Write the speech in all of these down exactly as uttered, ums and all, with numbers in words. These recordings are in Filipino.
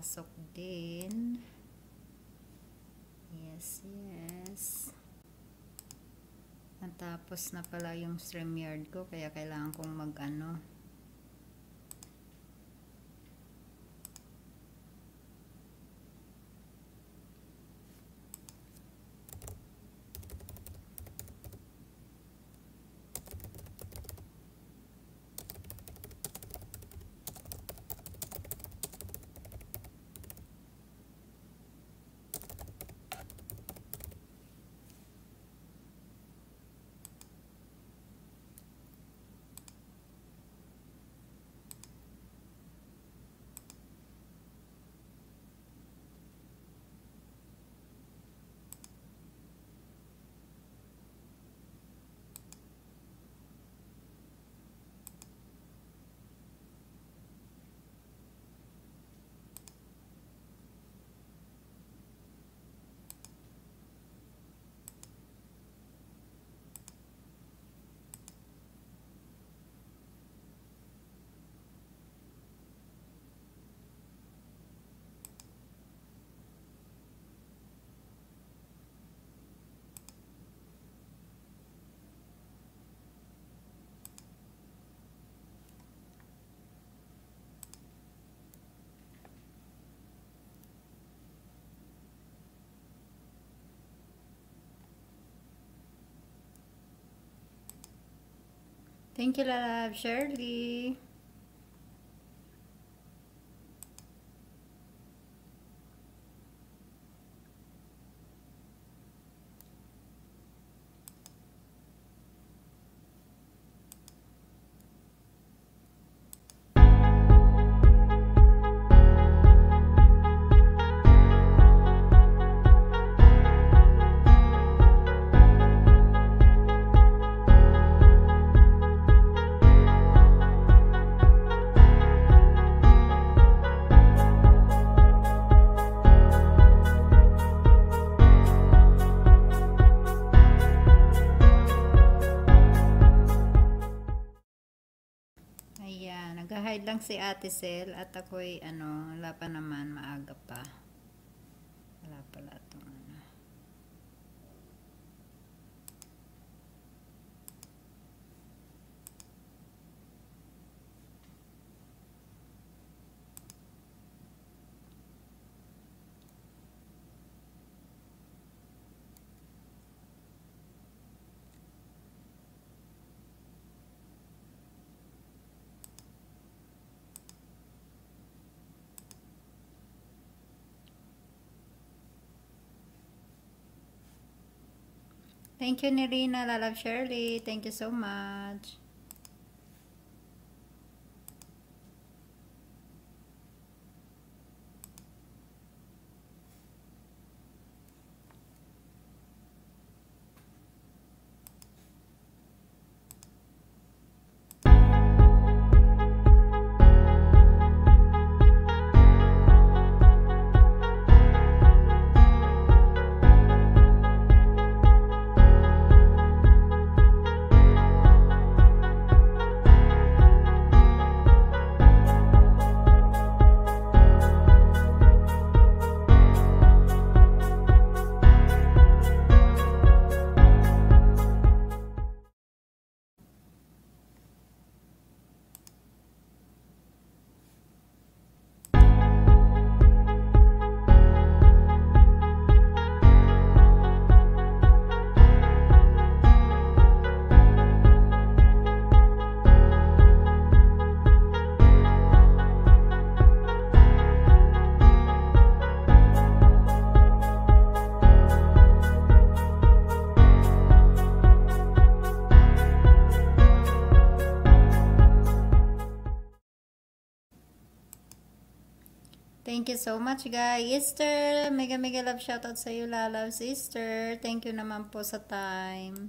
pasok din. Yes, yes. Natapos na pala yung StreamYard ko, kaya kailangan kong mag-ano. Thank you, love, Shirley. Ayan, nag-hide lang si Ate Sel at ako'y ano, wala pa naman, maaga pa. Wala pala itong ano. Thank you, Nirina, Love Shirley. Thank you so much. Thank you so much, guys. Easter, mega mega love shoutout sa iyo, love sister. Thank you naman po sa time.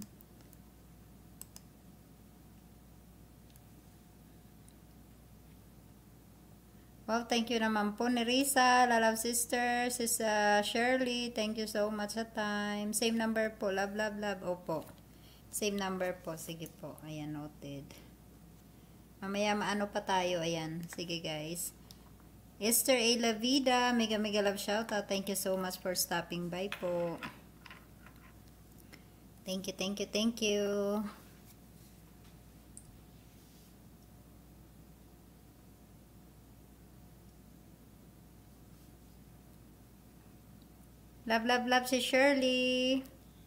Well, thank you naman po ni Risa, love sister, sis uh, Shirley. Thank you so much sa time. Same number po, love love love. Opo. Same number po. Sige po. Ayan, noted. Mamaya maano pa tayo. Ayan. Sige, guys. Esther A. La Vida, mega mega love shoutout. Thank you so much for stopping by po. Thank you, thank you, thank you. Love, love, love si Shirley.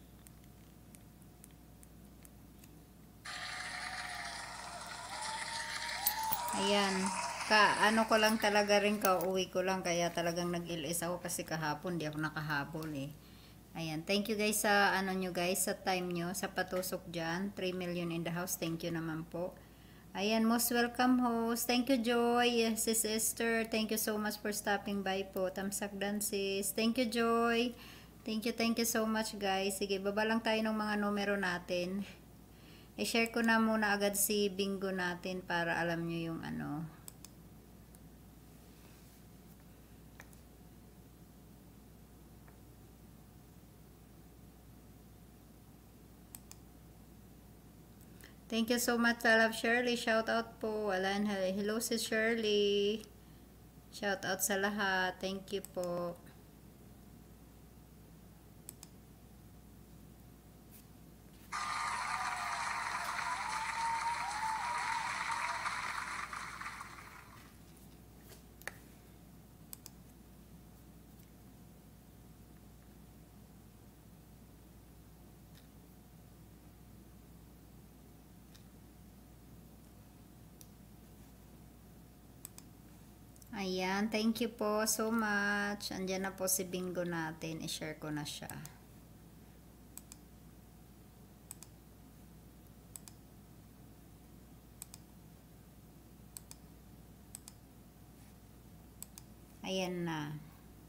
Ayan. Ka, ano ko lang talaga rin, ka-uwi ko lang. Kaya talagang nag-L S ako kasi kahapon. Di ako nakahabol eh. Ayan. Thank you guys sa, ano nyo guys, sa time nyo. Sa patusok dyan. three million in the house. Thank you naman po. Ayan. Most welcome host. Thank you Joy. Yes, sis Esther. Thank you so much for stopping by po. Tamsak Dances. Thank you Joy. Thank you, thank you so much guys. Sige, baba lang tayo ng mga numero natin. I-share ko na muna agad si bingo natin para alam nyo yung ano. Thank you so much, I love Shirley. Shout out po. Alan, hello si Shirley. Shout out sa lahat. Thank you po. Ayan, thank you po so much. Andiyan na po si bingo natin. I-share ko na siya. Ayan na.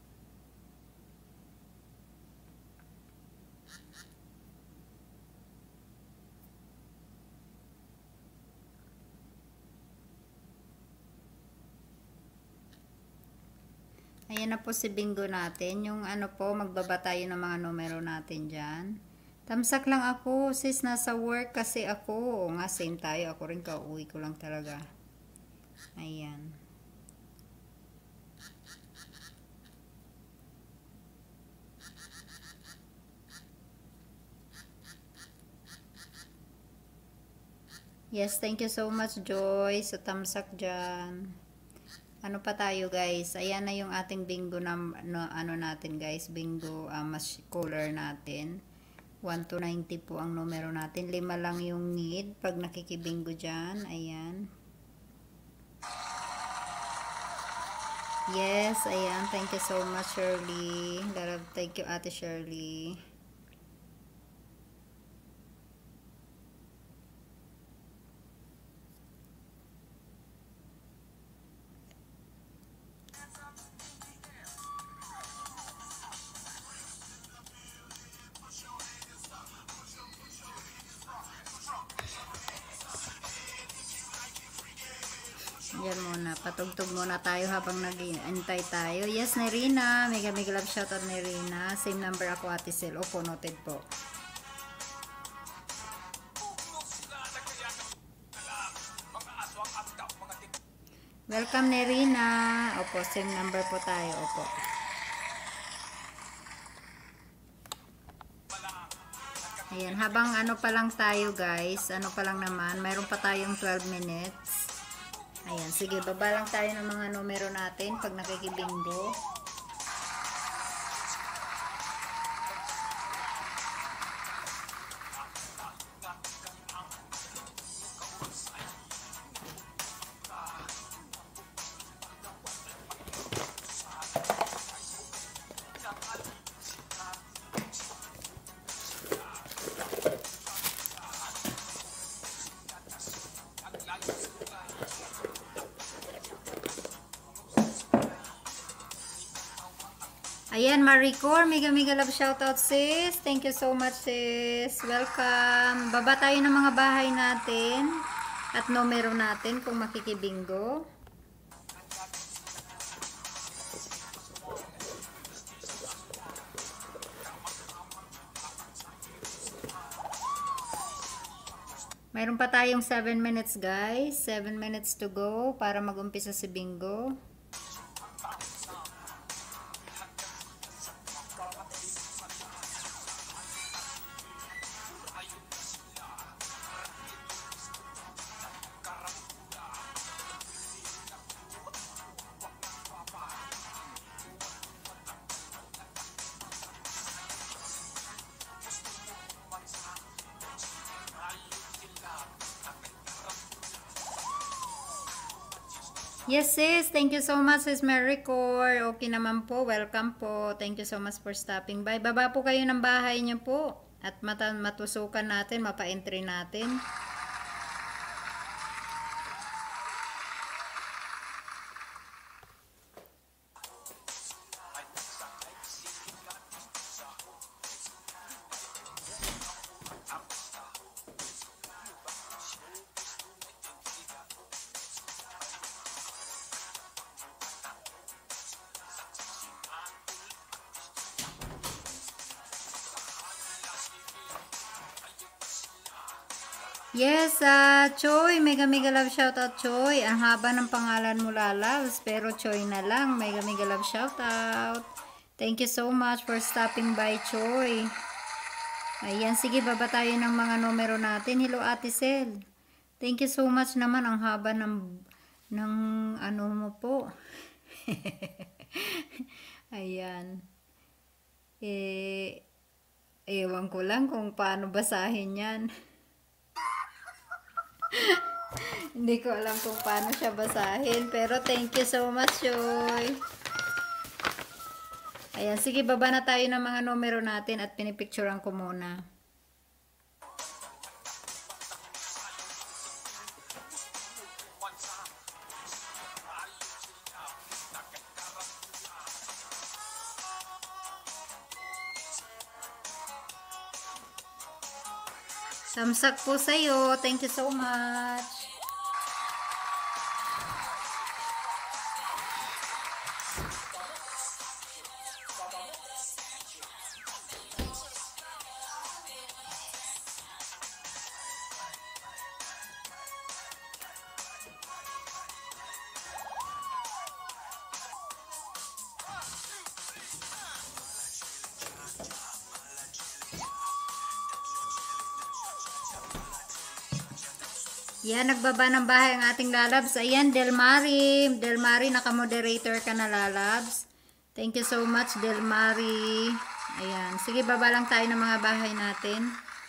Ayan na po si bingo natin. Yung ano po, magbaba tayo ng mga numero natin dyan. Tamsak lang ako, sis, nasa work kasi ako. O nga, same tayo. Ako rin ka-uwi ko lang talaga. Ayan. Yes, thank you so much, Joy, sa tamsak dyan. Ano pa tayo guys, ayan na yung ating bingo na no, ano natin guys, bingo uh, mas color natin. one to ninety po ang numero natin, lima lang yung need pag nakikibingo dyan. Ayan, yes, ayan, thank you so much Shirley. Thank you ate Shirley. Yan muna, patugtog muna tayo habang nag-intay tayo. Yes, Nerina, mega mega love shoutout Nerina. Same number ako ate Sel. Opo, noted po. Welcome Nerina. Opo, same number po tayo. Opo. Ayan, habang ano pa lang tayo guys, ano pa lang naman, mayroon pa tayong twelve minutes. Ayan, sige, baba lang tayo ng mga numero natin pag nakikibingo. Ayan, Maricor, mega mega love shoutout sis. Thank you so much sis. Welcome. Baba tayo ng mga bahay natin at numero natin kung makikibingo. Mayroon pa tayong seven minutes guys. seven minutes to go para mag-umpisa si bingo. Yes, sis. Thank you so much, sis Maricor. Okay naman po. Welcome po. Thank you so much for stopping by. Baba po kayo ng bahay niyo po. At mata matusukan natin, mapa-entry natin. Yes, uh, Choy, mega mega love shoutout, Choy. Ang haba ng pangalan mo, lalabs, pero Choy na lang. Mega mega love shoutout. Thank you so much for stopping by, Choy. Ayan, sige, baba tayo ng mga numero natin. Hello, Ate Sel. Thank you so much naman. Ang haba ng, ng ano mo po. Ayan. Eh, ewan ko lang kung paano basahin yan. Hindi ko alam kung paano siya basahin. Pero thank you so much, Joy. Ayan, sige, baba na tayo ng mga numero natin at pinipicturean ko muna. Samsak po sa'yo. Thank you so much. Yan, nagbaba ng bahay ang ating lalabs. Ayan, Delmari. Delmari, naka-moderator ka na, lalabs. Thank you so much, Delmari. Ayan. Sige, baba lang tayo ng mga bahay natin.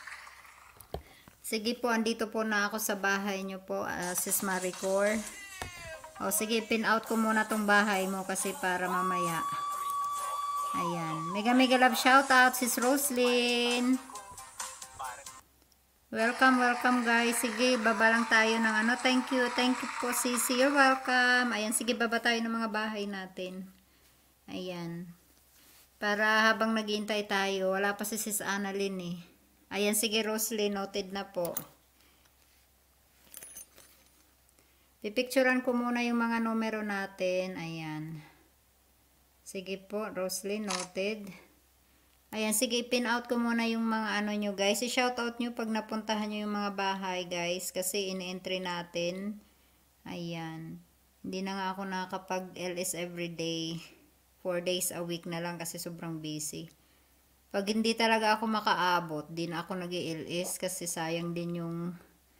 Sige po, andito po na ako sa bahay nyo po, uh, Sis Maricor. O, sige, pin out ko muna tong bahay mo kasi para mamaya. Ayan. Mega mega love shoutout, Sis Roslyn. Welcome, welcome guys. Sige, baba lang tayo ng ano. Thank you, thank you po, Sisi. You're welcome. Ayan, sige, baba tayo ng mga bahay natin. Ayan. Para habang naghihintay tayo, wala pa si Sis Annalyn eh. Ayan, sige, Roslyn, noted na po. Pipicturean ko muna yung mga numero natin. Ayan. Sige po, Roslyn, noted. Ayan, sige, pin out ko muna yung mga ano nyo, guys. I-shoutout nyo pag napuntahan nyo yung mga bahay, guys. Kasi in-entry natin. Ayan. Hindi na nga ako nakakapag-L S everyday. four days a week na lang kasi sobrang busy. Pag hindi talaga ako makaabot, di na ako nag-L S kasi sayang din yung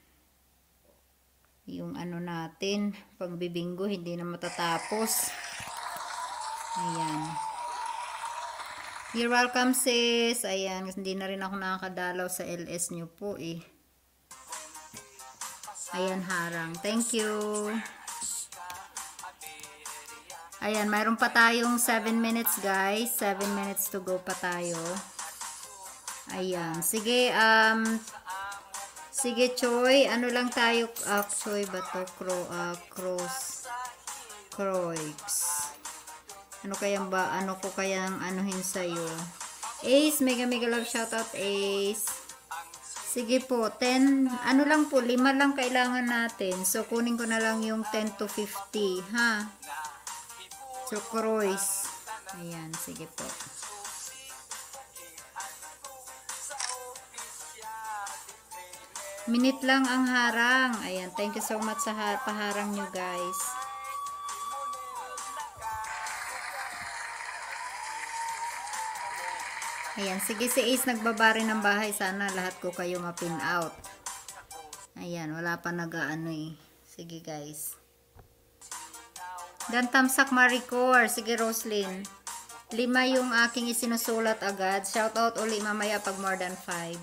yung ano natin. Pag bibinggo, hindi na matatapos. Ayan. You're welcome, sis. Ayan, hindi na rin ako nakakadalaw sa L S nyo po eh. Ayan, harang. Thank you. Ayan, mayroon pa tayong seven minutes, guys. seven minutes to go pa tayo. Ayan. Sige, um, sige, Choy. Ano lang tayo, uh, Choy ba to? Cro, uh, cross. Croix. Ano kayang ba, ano ko kayang anuhin sa'yo? Ace, mega mega love shoutout, Ace. Sige po, ten, ano lang po, lima lang kailangan natin. So, kunin ko na lang yung ten to fifty, ha? So, Croix. Ayan, sige po. Minute lang ang harang. Ayan, thank you so much sa paharang nyo, guys. Ayan, sige, si Ace nagbaba rin ng bahay. Sana lahat ko kayo ma-pin out. Ayan, wala pa nag-ano eh. Sige, guys. Dan Tamsak Maricor. Sige, Roslyn. Lima yung aking isinusulat agad. Shoutout uli mamaya pag more than five.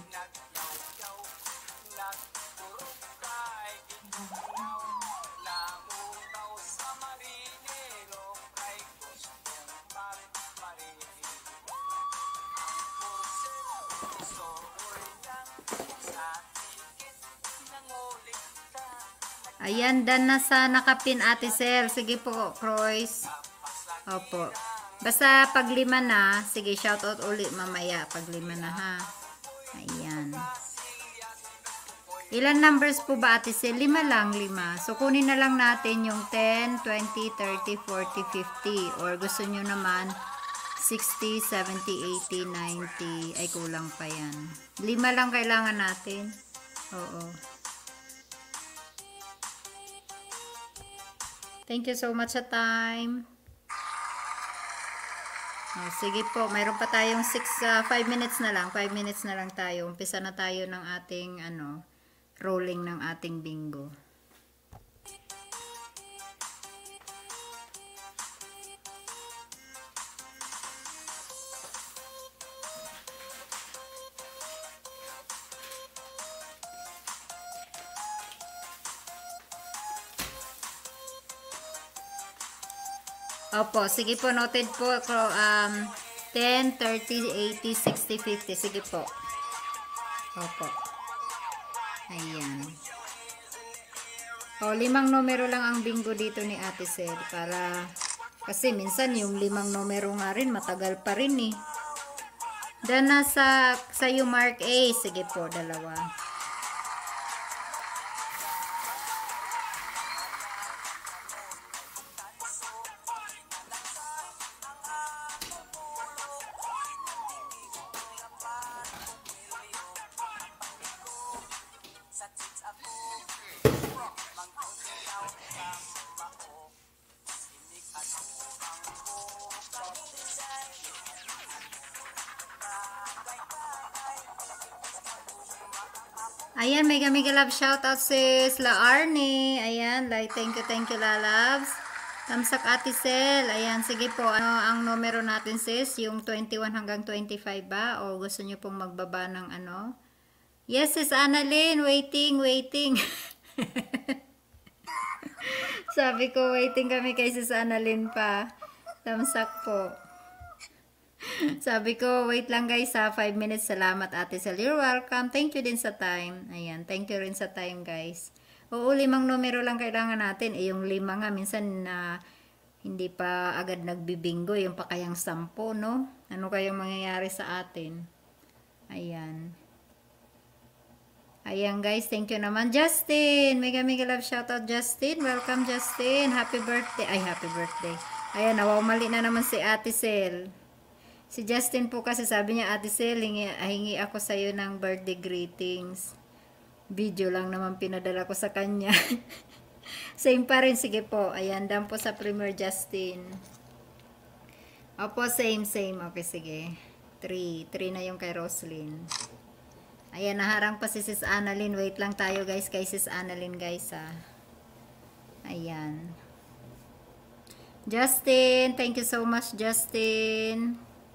Ayan, dan nasa nakapin Ate Sel. Sige po, Croix. Opo. Basta pag lima na, sige, shoutout ulit mamaya. Pag lima na ha. Ayan. Ilan numbers po ba Ate Sel? Lima lang, lima. So, kunin na lang natin yung ten, twenty, thirty, forty, fifty. Or gusto nyo naman, sixty, seventy, eighty, ninety. Ay, kulang pa yan. Lima lang kailangan natin. Oo. Thank you so much sa time. Oh, sige po, mayroon pa tayong five minutes na lang. five minutes na lang tayo. Umpisa na tayo ng ating, ano, rolling ng ating bingo. Opo, sige po, noted po. Um, ten, thirty, eighty, sixty, fifty. Sige po. Opo. Ayan. O, limang numero lang ang bingo dito ni Ate Sel. Para, kasi minsan yung limang numero nga rin, matagal pa rin eh. Dan nasa, sa'yo Mark A. Sige po, dalawa. Ayan, mega mega love shoutout sis La Arnie. Ayan, like thank you, thank you la loves. Tamsak Ate Sel. Ayan, sige po. Ano ang numero natin sis? Yung twenty-one hanggang twenty-five ba? O gusto nyo pong magbaba ng ano? Yes sis Annalyn, waiting, waiting. Sabi ko, waiting kami kay sis Annalyn pa. Tamsak po. Sabi ko, wait lang guys ha, five minutes. Salamat Ate Sel. You're welcome. Thank you din sa time. Ayan, thank you rin sa time guys. Oo, limang numero lang kailangan natin. Eh, yung lima nga, minsan na uh, hindi pa agad nagbibingo. Yung pa kayang sampo, no? Ano kayang mangyayari sa atin? Ayan. Ayan guys, thank you naman. Justin, mega mega love shoutout Justin. Welcome Justin. Happy birthday. Ay, happy birthday. Ayan, nawawmali na naman si Ate Sel. Si Justin po kasi sabi niya, Ate Sel, hingi, hingi ako sa'yo ng birthday greetings. Video lang naman pinadala ko sa kanya. Same pa rin, sige po. Ayan, dam po sa Premier Justin. Opo, same, same. Okay, sige. three. three na yung kay Roslyn. Ayan, naharang pa si Sis Annalyn. Wait lang tayo guys, kay Sis Annalyn guys ha. Ayan. Justin, thank you so much Justin.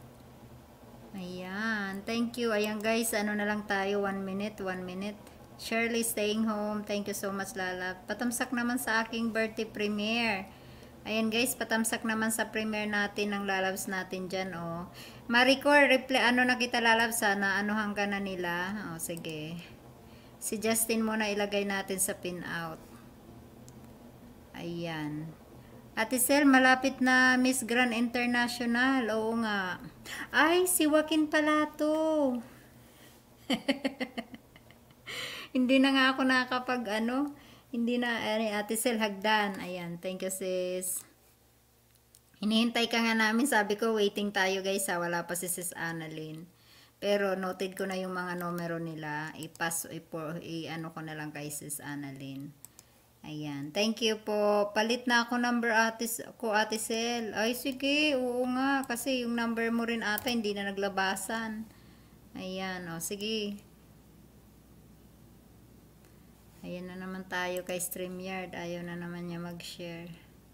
Ayan, thank you. Ayan guys, ano na lang tayo, one minute, one minute. Shirley staying home, thank you so much Lala. Patamsak naman sa aking birthday premiere. Ayan guys, patamsak naman sa premiere natin ng lalabs natin dyan, oh. Maricor, reply, ano na kita lalabs, sana, ano hanggang na nila. Oh, sige. Si Justin muna ilagay natin sa pin out. Ayan. Ate Sel, malapit na Miss Grand International. Oo nga. Ay, si Joaquin pala to. Hindi na nga ako nakakapag ano. Hindi na, eh, Ate Sel, hagdan. Ayan, thank you sis. Hinihintay ka nga namin. Sabi ko, waiting tayo guys ha. Wala pa si Sis Annalyn. Pero noted ko na yung mga numero nila. I-pass, i-ano ko na lang kay Sis Annalyn. Ayan. Thank you po. Palit na ako number ate, ko Ate Sel. Ay, sige. Oo nga. Kasi yung number mo rin ata hindi na naglabasan. Ayan. O, sige. Ayan na naman tayo kay StreamYard. Ayaw na naman niya mag-share.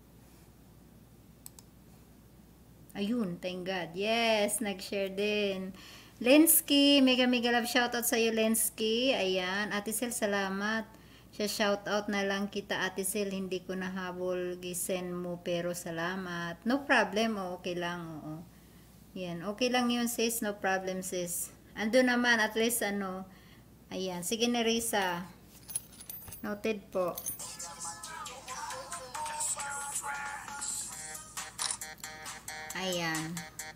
Ayun. Thank God. Yes. Nag-share din. Lensky. Mega mega love shoutout sa'yo, Lensky. Ayan. Ate Sel, salamat. Siya shoutout na lang kita Ate Sel, hindi ko nahabol gisend mo pero salamat. No problem, oh, okay lang. Oo. Yan, okay lang yun sis, no problem sis. Ando naman, at least ano, ayan. Sige na Risa. Noted po. Ayan.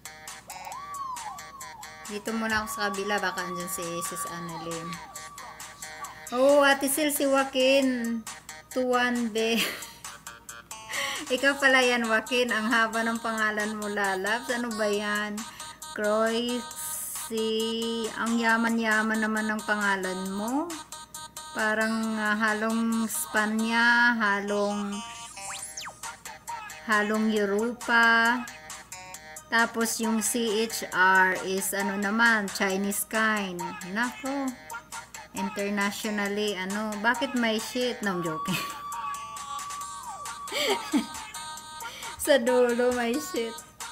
Dito muna ako sa kabila. Baka andyan si Sis Annalyn. Oh, Ate Sil, si Joaquin. Tuwan, be. Ikaw pala yan, Joaquin. Ang haba ng pangalan mo, Lalabs. Ano ba yan? Croy, si... Ang yaman-yaman naman ng pangalan mo. Parang uh, halong Spanya, halong... halong Europa. Tapos yung C H R is ano naman, Chinese kind. Nako. Internationally, ano, bakit may shit? No, I'm joking. Sa dulo may shit.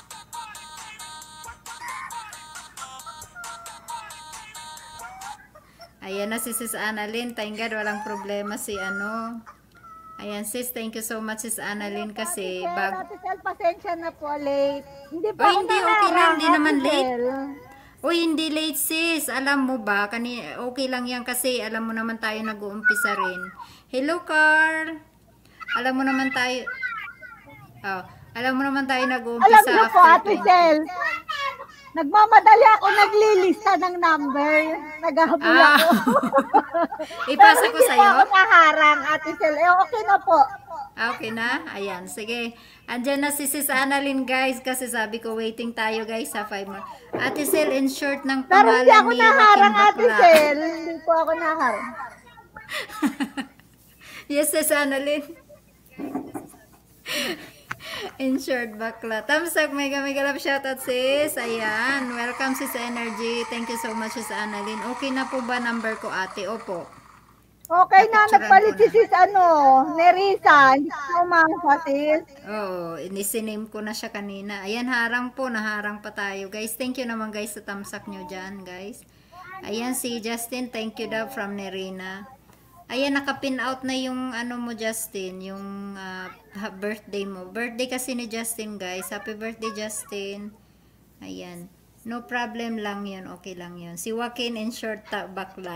Ayan na si Sis Annalyn. Thank God, walang problema si ano. Ayan sis, thank you so much Sis Annalyn kasi bag... Ate Sel, pasensya na po, late. Hindi pa Oh, ako hindi, okay lang, hindi naman late. Uy, hindi late sis. Alam mo ba, kani okay lang yan kasi alam mo naman tayo nag-uumpisa rin. Hello Carl. Alam mo naman tayo... Oh, alam mo naman tayo nag-uumpisa. Alam niyo po, Ate Sel, nagmamadali ako naglilista ng number. Naghahabol ah. ako. Ipasa ko sa'yo? Hindi po ako naharang, Ate Sel. Eh, okay na po. Ah, okay na? Ayan, sige. Andyan na si Sis Annalyn guys kasi sabi ko waiting tayo guys sa five more. Ate Sel, in short ng Pero pangalan hindi ako ni naharang, Joaquin Ate Bakla. Sel. Hindi po ako naharang. Yes, Sis Annalyn. In short, bakla. Thumbs up, mega mega love shoutout sis. Ayan, welcome sis Energy. Thank you so much sis Annalyn. Okay na po ba number ko ate? Opo. Okay na, Napicturean nagpalit ko si na. sis ano, Nerissa. Hindi ko umangsa, sis. Oo, inisiname ko na siya kanina. Ayan, harang po. Naharang pa tayo. Guys, thank you naman guys sa thumbs up nyo dyan, guys. Ayan, si Justin. Thank you daw from Nerina. Ayan, naka-pin out na yung ano mo, Justin. Yung uh, birthday mo. Birthday kasi ni Justin, guys. Happy birthday, Justin. Ayan. No problem lang yun. Okay lang yun. Si Joaquin in short, ta bakla.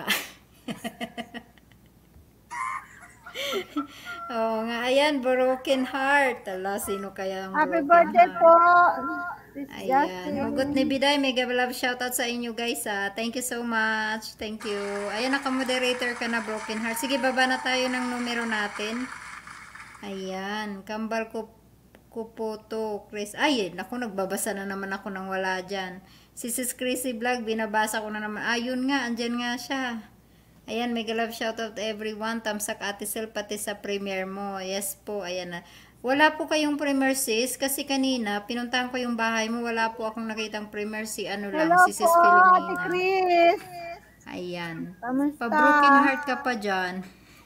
Oo nga, ayan, broken heart. Ala, sino kaya ang Happy broken birthday heart? po, sis Ayan, Justin. hugot ni Biday, mega love shoutout sa inyo guys ha. Thank you so much. Thank you. Ayan, naka-moderator ka na, broken heart. Sige, baba na tayo ng numero natin. Ayan, kambal ko Kupoto, Chris. Ay, naku, nagbabasa na naman ako ng wala dyan. Si Sis Chrissy Vlog, binabasa ko na naman. Ayun nga, andyan nga siya. Ayan, mega love shoutout to everyone. Tamsak Ate Sel, pati sa premiere mo. Yes po, ayan na. Wala po kayong premiere sis, kasi kanina, pinuntahan ko yung bahay mo, wala po akong nakitang premiere si ano lang, Hello si Sis po, Ate Philomena. Chris. Ayan. Kamusta? Pa-broken heart ka pa dyan.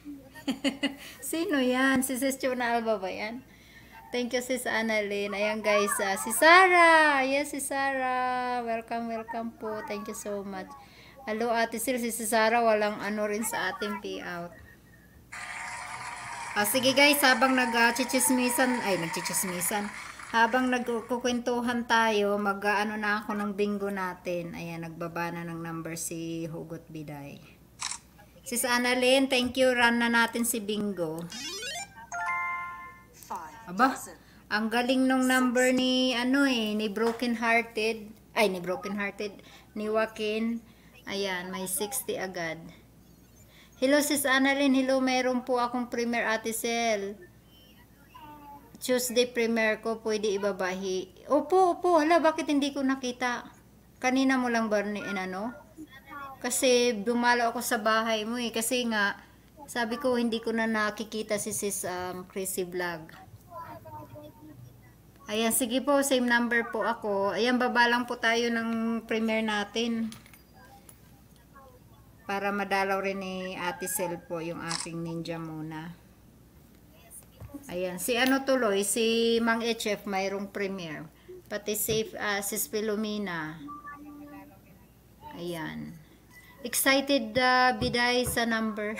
Sino yan? Si Sis Chuna Alba ba yan? Thank you Sis Annalyn. Ayan guys, uh, si Sarah. Yes, si Sarah. Welcome, welcome po. Thank you so much. Hello Ate Sil, si Sarah walang ano rin sa ating payout. Ah, sige guys, habang nag-chichismisan, ay nagchichismisan, habang nagkukwentuhan tayo, mag-ano na ako ng bingo natin. Ayan, nagbaba na ng number si Hugot Biday. Sis Annalyn, thank you. Run na natin si bingo. Aba, ang galing nung number ni ano eh, ni Broken Hearted. Ay, ni Broken Hearted, ni Joaquin. Ayan, may sixty agad. Hello Sis Annalyn, hello, meron po akong premiere Ate Sel. Tuesday premiere ko, pwede ibabahi. Opo, opo, hala, bakit hindi ko nakita? Kanina mo lang ba ni ano? Kasi dumalo ako sa bahay mo eh, kasi nga, sabi ko hindi ko na nakikita si Sis um, Chrissy Vlog. Ayan, sige po, same number po ako. Ayan, baba lang po tayo ng premiere natin. Para madalaw rin ni Ate Sel po yung aking ninja muna. Ayan, si ano tuloy, si Mang H F mayroong premiere. Pati si uh, Sis Philomena. Ayan. Excited uh, Biday sa number.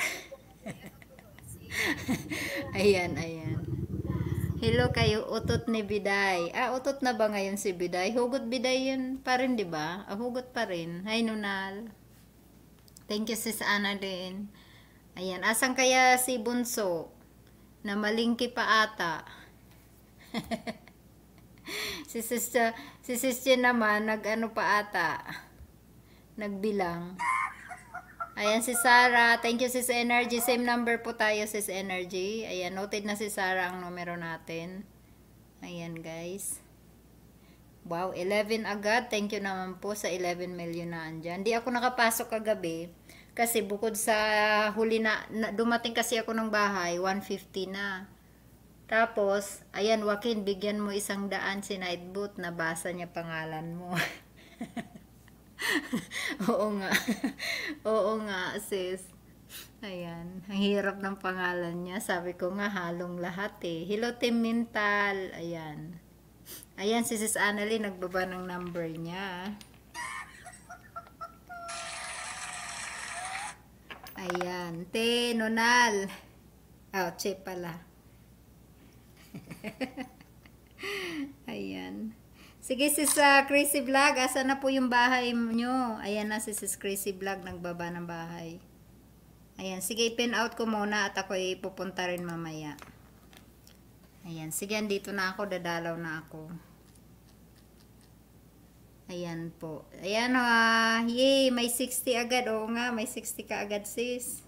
Ayan, ayan. Hello kayo, utot ni Biday. Ah, utot na ba ngayon si Biday? Hugot Biday yun pa rin, di ba? Ah, hugot pa rin. Hi, Nunal. Thank you, Sis Annalyn. Ayan, asan kaya si Bunso? Na malingki pa ata. Si sister, si sister naman, nag-ano pa ata. Nagbilang. Ayan si Sarah. Thank you sis Energy. Same number po tayo sis Energy. Ayan, noted na si Sarah ang numero natin. Ayan guys. Wow, eleven agad. Thank you naman po sa eleven million na andyan. Di ako nakapasok kagabi. Kasi bukod sa huli na, na dumating kasi ako ng bahay, one fifty na. Tapos, ayan, Joaquin, bigyan mo isang daan si Nightboot, nabasa niya pangalan mo. Oo nga. Oo nga, sis. Ayan, ang hirap ng pangalan niya. Sabi ko nga, halong lahat eh. Hello, Team Mental. Ayan. Ayan, si Sis Annalyn, nagbaba ng number niya. Ayan, Te, Nonal. Oh, Che pala. Ayan. Sige sis uh, Crazy Vlog, asa na po yung bahay nyo? Ayan na si sis Crazy Vlog, nagbaba ng bahay. Ayan, sige pin out ko muna at ako ipupunta rin mamaya. Ayan, sige andito na ako, dadalaw na ako. Ayan po. Ayan ah, uh, yay, may sixty agad. Oo nga, may sixty ka agad sis.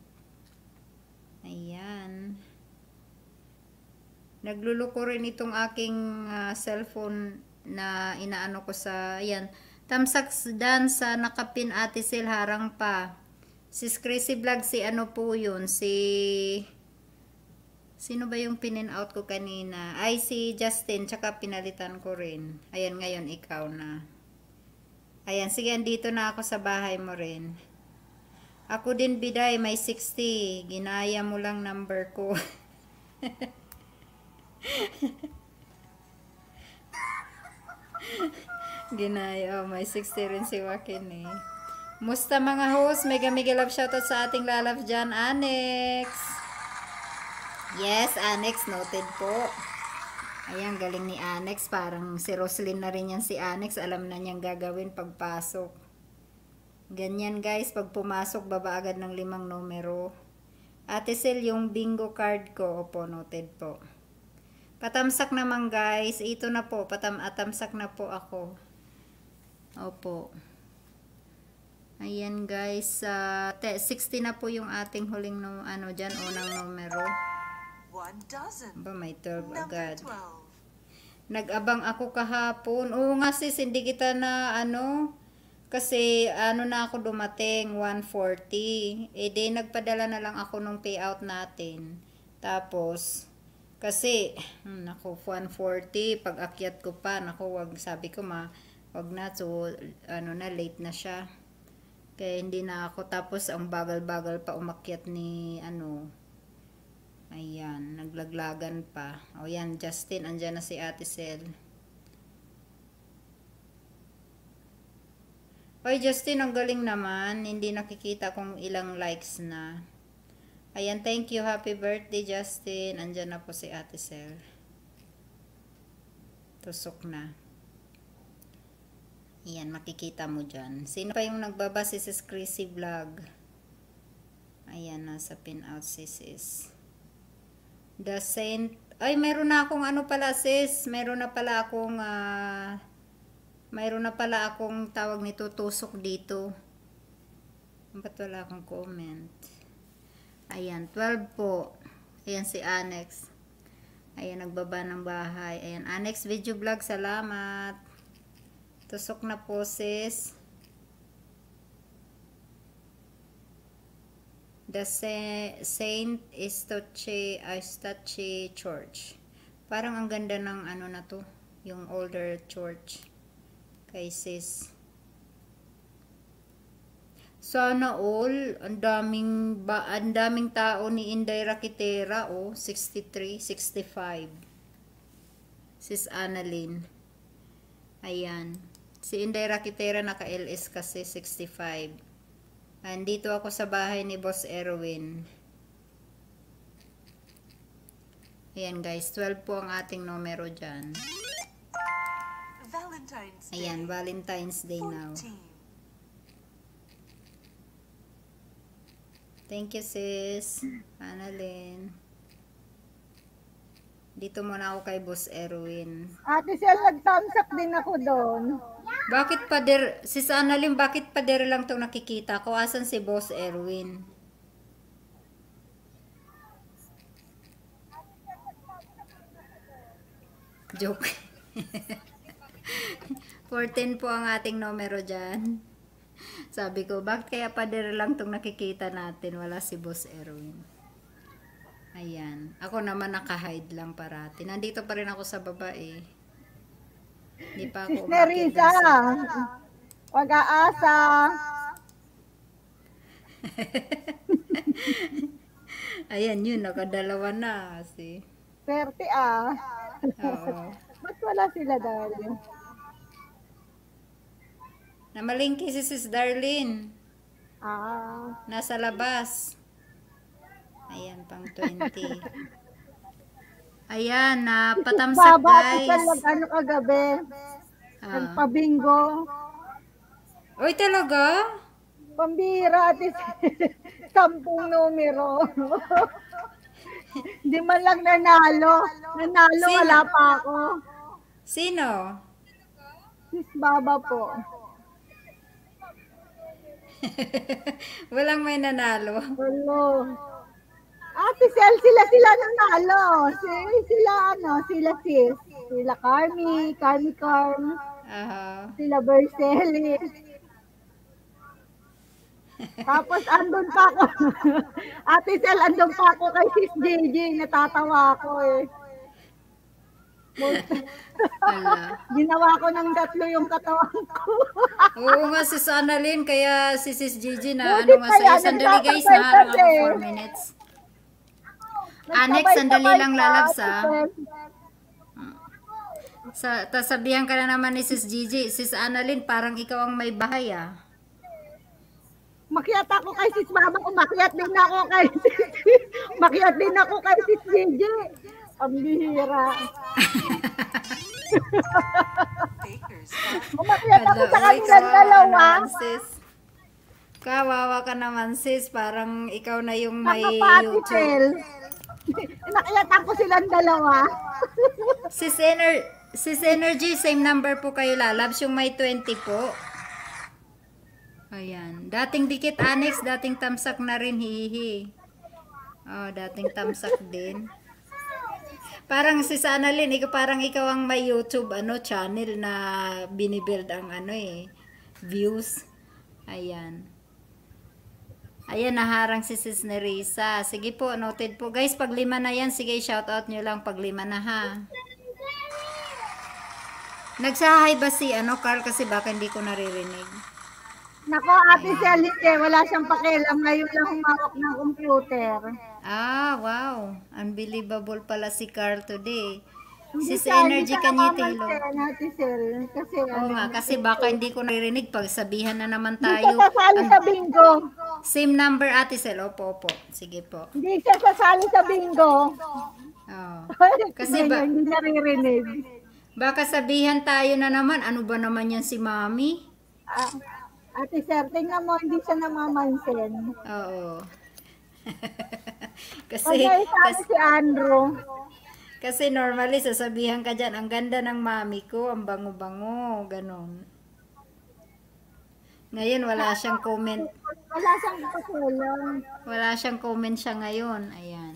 Ayan. Nagluluko rin itong aking uh, cellphone na inaano ko sa, ayan, tamsak dan sa nakapin Ate Sil, harang pa. Sis Crazy Vlog, si ano po yun, si, sino ba yung pinin out ko kanina? Ay, si Justin, tsaka pinalitan ko rin. Ayan, ngayon ikaw na. Ayan, sige, andito na ako sa bahay mo rin. Ako din, Biday, may sixty. Ginaya mo lang number ko. Ginaya, oh, may sixty rin si Joaquin eh. Musta mga host? Mega mega love shoutout sa ating lalove dyan, Annex. Yes, Annex, noted po. Ayan, galing ni Annex. Parang si Roslyn na rin yan si Annex. Alam na niyang gagawin pagpasok. Ganyan guys, pag pumasok, baba agad ng limang numero. Ate Sil, yung bingo card ko, opo, noted po. Patamsak naman guys. Ito na po. Patam atamsak na po ako. Opo. Ayan guys. Uh, sixty na po yung ating huling no, ano dyan. Unang numero. One dozen. Ba, may twelve Number agad. twelve. Nag-abang ako kahapon. Oo nga sis, hindi kita na ano. Kasi ano na ako dumating. one forty. E di nagpadala na lang ako nung payout natin. Tapos kasi, hmm, naku, one forty, pag akyat ko pa, naku, wag, sabi ko ma, wag na, so, ano na, late na siya. Kaya hindi na ako, tapos ang bagal-bagal pa umakyat ni, ano, ayan, naglaglagan pa. O yan, Justin, andyan na si Ate Sel. Oy, Justin, ang galing naman, hindi nakikita kung ilang likes na. Ayan, thank you. Happy birthday, Justin. Andyan na po si Ate Sel. Tusok na. Ayan, makikita mo dyan. Sino pa yung nagbaba? Si Sis Crazy Vlog. Ayan, nasa pin out si Sis. The Saint. Ay, meron na akong ano pala, sis. Meron na pala akong, uh, meron na pala akong tawag nito, tusok dito. Ba't wala akong comment? Ayan, twelve po. Ayan si Annex. Ayan, nagbaba ng bahay. Ayan, Annex Video Vlog, salamat. Tusok na po, sis. The Saint Eustache, Eustache Church. Parang ang ganda ng ano na to. Yung older church. Kay sis. Sana all, ang daming ba, ang daming tao ni Inday Rakitera, oh, sixty-three, sixty-five. Sis Annalyn. Ayan. Si Inday Rakitera naka-L S kasi sixty-five. Andito ako sa bahay ni Boss Erwin. Ayan guys, twelve po ang ating numero dyan. Valentine's Day. Ayan, Valentine's Day now. fourteen. Thank you, sis. Annalyn. Dito muna ako kay Boss Erwin. Ate Sel, nag-thumbs up din ako doon. Bakit pader, sis Annalyn, bakit pader lang itong nakikita ko? Asan si Boss Erwin? Joke. fourteen po ang ating numero dyan. Sabi ko, bakit kaya pader lang itong nakikita natin? Wala si Boss Erwin. Ayan. Ako naman naka-hide lang parati. Nandito pa rin ako sa baba eh. Hindi pa ako Sis umakyat Nerissa, dun sa... pag-aasa. Ayan yun, nakadalawa na. Si... Swerte ah. Oo. Ba't wala sila dahil? Namalingki si Sis Darlene. Ah. Nasa labas. Ayan, pang twenty. Ayan, na patamsak Baba, guys. Ate Sel, ano kagabi? Ah. Nagpabingo. Uy, talaga? Pambira, Ate Sel. Sampung numero. Hindi man lang nanalo. Nanalo, Sino? wala pa ako. Sino? Sis Baba po. Walang may nanalo. Hello. Ate Sel, sila sila nanalo. Si, sila ano, sila sis. Sila Carmi, Carmi Carm. Aha. Sila Berceli. Tapos andun pa ako. Ate Sel, andun pa ako kay Sis J J. Natatawa ako eh. Ala. Ginawa ko ng tatlo yung katawan ko. Oo nga, Sis Annalyn, kaya si Sis Gigi na Buti ano nga pa sa'yo. yan, Sandali guys, nagpapasay naharang ako kasi. four minutes. Annex, sandali lang lalabs ah. Sa, tasabihan ka na naman ni Sis Gigi. Sis Annalyn, parang ikaw ang may bahay ah. Makiat ako kay Sis Mama, umakyat din ako kay Sis. Makiat din ako kay Sis J J. Ang bihira. Baker's Umakyat ako sa Uy, kanilang kawawa dalawa. naman, sis. Kawawa ka naman, sis. Parang ikaw na yung may Nakapati YouTube. Sel. Nakiyatan ko silang dalawa. Sis, Ener Sis Energy, same number po kayo lalabs. Yung may twenty po. Ayan. Dating dikit annex, dating tamsak na rin, hihi. Oh, dating tamsak din. Parang si Annalyn, ikaw parang ikaw ang may YouTube ano channel na binibuild ang ano eh views. Ayan. Ayan, naharang si Sis Nerissa. Sige po, noted po. Guys, pag lima na yan, sige, shoutout nyo lang pag lima na ha. Nagsahay ba si ano, Carl? Kasi baka hindi ko naririnig. Nako, Ate Sel, hindi. Wala siyang pakialam. Ngayon lang humawak ng computer. Ah, wow. Unbelievable pala si Carl today. Hindi Sis siya- Energy hindi siya Kanyitilo. namamansin, Ate Sel. Kasi Oo ano, nga, kasi baka hindi ko naririnig. Pagsabihan na naman hindi tayo. siya sasali Ang- sa bingo. Same number, Ate Sel. Opo, opo. Sige po. Hindi siya sasali sa bingo. Oh. Kasi Kasi ba, hindi naririnig. baka sabihan tayo na naman, ano ba naman yan si Mami? Ah, Ate Sel, tingnan mo, hindi siya namamansin. Oo. Pag kasi, sabi kasi, si Andrew, kasi normally sasabihan ka dyan, ang ganda ng mami ko, ang bango-bango, ganon. Ngayon, wala siyang comment. wala siyang pakulang. Wala siyang comment siya ngayon. Ayan.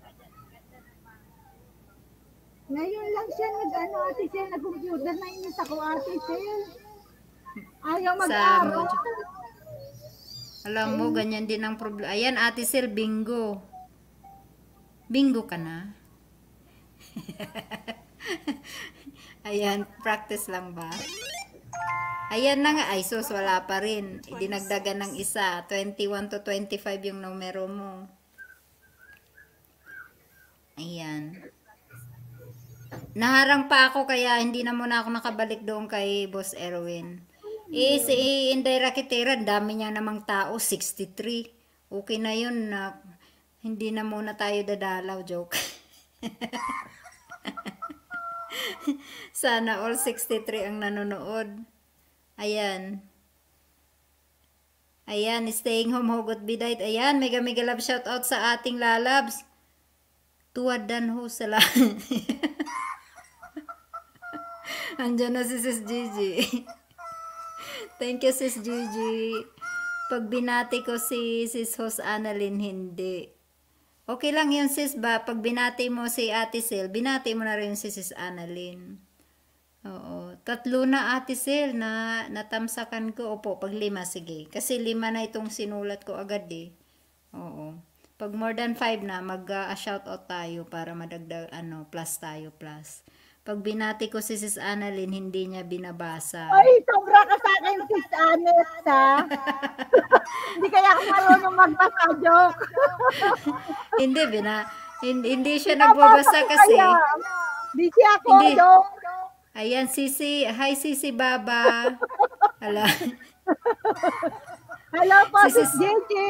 Ngayon lang siya nag-ano, Ate Sel, nag-computer na inis ako, Ate Sel. Ayaw Sa mag-aaral. module. Alam mo, ganyan din ang problema. Ayan, Ate Sel, bingo. Bingo ka na? Ayan, practice lang ba? Ayan na nga. Ay, sus, wala pa rin. Dinagdagan ng isa. twenty-one to twenty-five yung numero mo. Ayan. Naharang pa ako kaya hindi na muna ako nakabalik doon kay Boss Erwin. Eh, si Inday Rakitera, dami niya namang tao, sixty-three. Okay na yun, na hindi na muna tayo dadalaw, joke. Sana all sixty-three ang nanonood. Ayan. Ayan, staying home, hugot bidayt. Ayan, mega mega love shoutout sa ating lalabs. Tuwad dan ho sila. Andiyan na si Sis Gigi. Thank you, Sis Gigi. Pag binati ko si Sis Host Annalyn, hindi. Okay lang yun, sis ba? Pag binati mo si Ate Sil, binati mo na rin si Sis Annalyn. Oo. Tatlo na, Ate Sil, na natamsakan ko. Opo, pag lima, sige. Kasi lima na itong sinulat ko agad eh. Oo. Pag more than five na, mag-shoutout uh, tayo para madagdag, ano, plus tayo, plus. Pag binati ko si Sis Annalyn, hindi niya binabasa. Ay, sobra ka sa akin, Sis Anet, ha? Hindi kaya ako marunong magbasa joke. Hindi, bina, hindi, hindi siya nagbabasa kasi. Hindi siya ako, Hindi. dong. Ayan, Sisi. Hi, Sisi Baba. Hala. Hello po, Si Sis Sis- Gigi.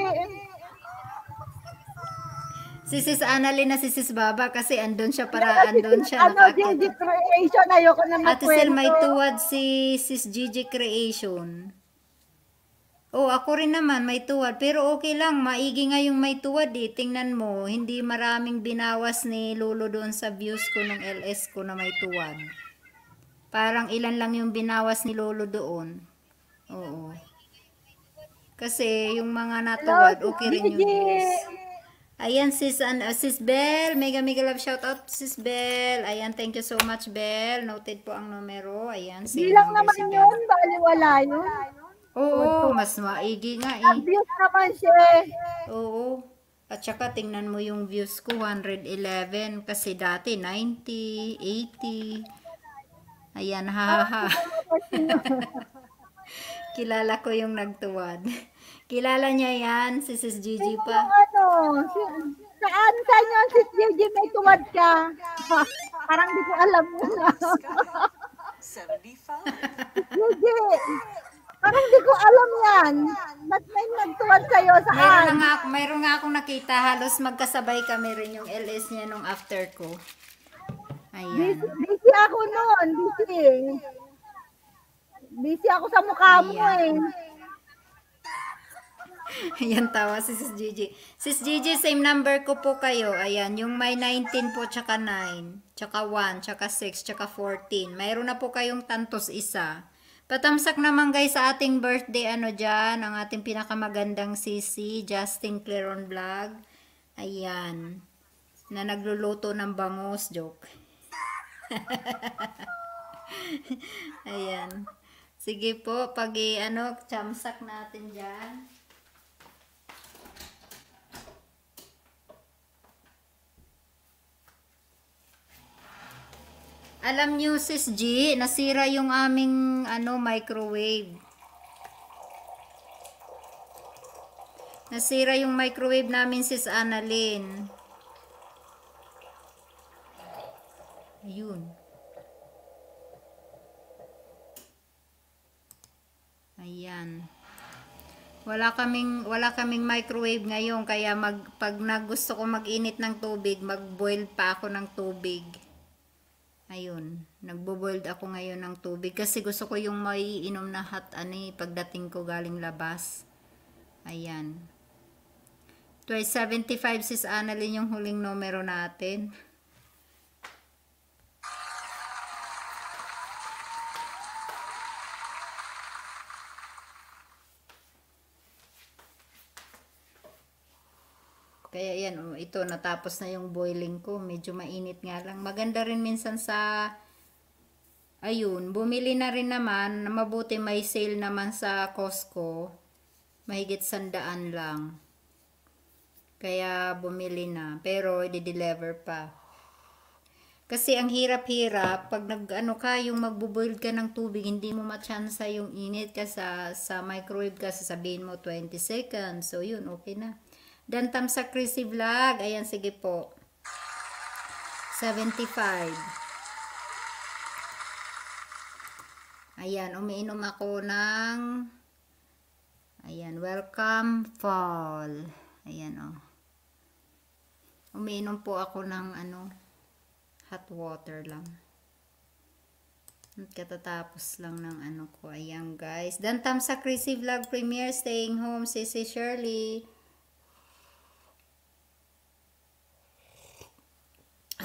Si Sis Annalyn na si Sis Baba kasi andun siya para andun siya. Ano, Gigi naka- Creation, ayoko na Ate Sil, magkwento. may tuwad si Sis Gigi Creation. Oh, ako rin naman may tuwad. Pero okay lang, maigi nga yung may tuwad eh. Tingnan mo, hindi maraming binawas ni Lolo doon sa views ko ng L S ko na may tuwad. Parang ilan lang yung binawas ni Lolo doon. Oo. Kasi yung mga natuwad, okay rin yung Gigi. views. Ayan, sis, uh, sis Bell. Mega, mega love shout out, sis Bell. Ayan, thank you so much, Bell. Noted po ang numero. Ayan, Hindi same lang number naman si Bell. yun, baliwala yun. Oo, mas maigi nga eh. Abuse naman siya. Oo. At saka tingnan mo yung views ko, one eleven. Kasi dati, ninety, eighty. Ayan, ha ha. Kilala ko yung nagtuwad. Kilala niya yan, si Sis Gigi Yung pa. ano, si- saan saan yun, Sis Gigi, may tuwad ka? Parang di ko alam yun. seventy-five. Gigi, parang di ko alam yan. Ba't may nagtuwad sa'yo? Mayroon na Saan? nga, mayroon nga akong nakita, halos magkasabay kami rin yung L S niya nung after ko. Ayan. Busy, busy ako noon, busy. Busy ako sa mukha mo eh. Ayan, tawa si Sis Gigi. Sis Gigi, same number ko po kayo. Ayan, yung may nineteen po, tsaka nine, tsaka one, tsaka six, tsaka fourteen. Mayroon na po kayong tantos isa. Patamsak naman guys sa ating birthday, ano dyan, ang ating pinakamagandang sisi, Justin Cleron Vlog. Ayan, na nagluluto ng bangus, joke. Ayan. Sige po, pag i- ano, chamsak natin dyan. Alam niyo, Sis G, nasira yung aming ano microwave. Nasira yung microwave namin, Sis Annalyn. Ayun. Ayan. Wala kaming wala kaming microwave ngayon kaya mag pag nagusto ko mag-init ng tubig, mag-boil pa ako ng tubig. Ayun, nagbo-boiled ako ngayon ng tubig kasi gusto ko yung maiinom na hot ani pagdating ko galing labas. Ayan. twenty seventy-five Sis Annalyn yung huling numero natin. Kaya yan, oh, ito natapos na yung boiling ko. Medyo mainit nga lang. Maganda rin minsan sa ayun, bumili na rin naman. Mabuti may sale naman sa Costco. Mahigit sandaan lang. Kaya bumili na. Pero i-deliver pa. Kasi ang hirap-hirap pag nag-ano ka, yung magbo-boil ka ng tubig, hindi mo matsansa yung init ka sa, sa microwave ka, sasabihin mo twenty seconds. So yun, okay na. Dantam sa Chrissy Vlog. Ayan, sige po. seventy-five. Ayan, umiinom ako ng ayan, welcome fall. Ayan, oh. Umiinom po ako ng ano, hot water lang. Katatapos lang ng ano ko. Ayan, guys. Dantam sa Chrissy Vlog premiere, staying home, Sisi Shirley.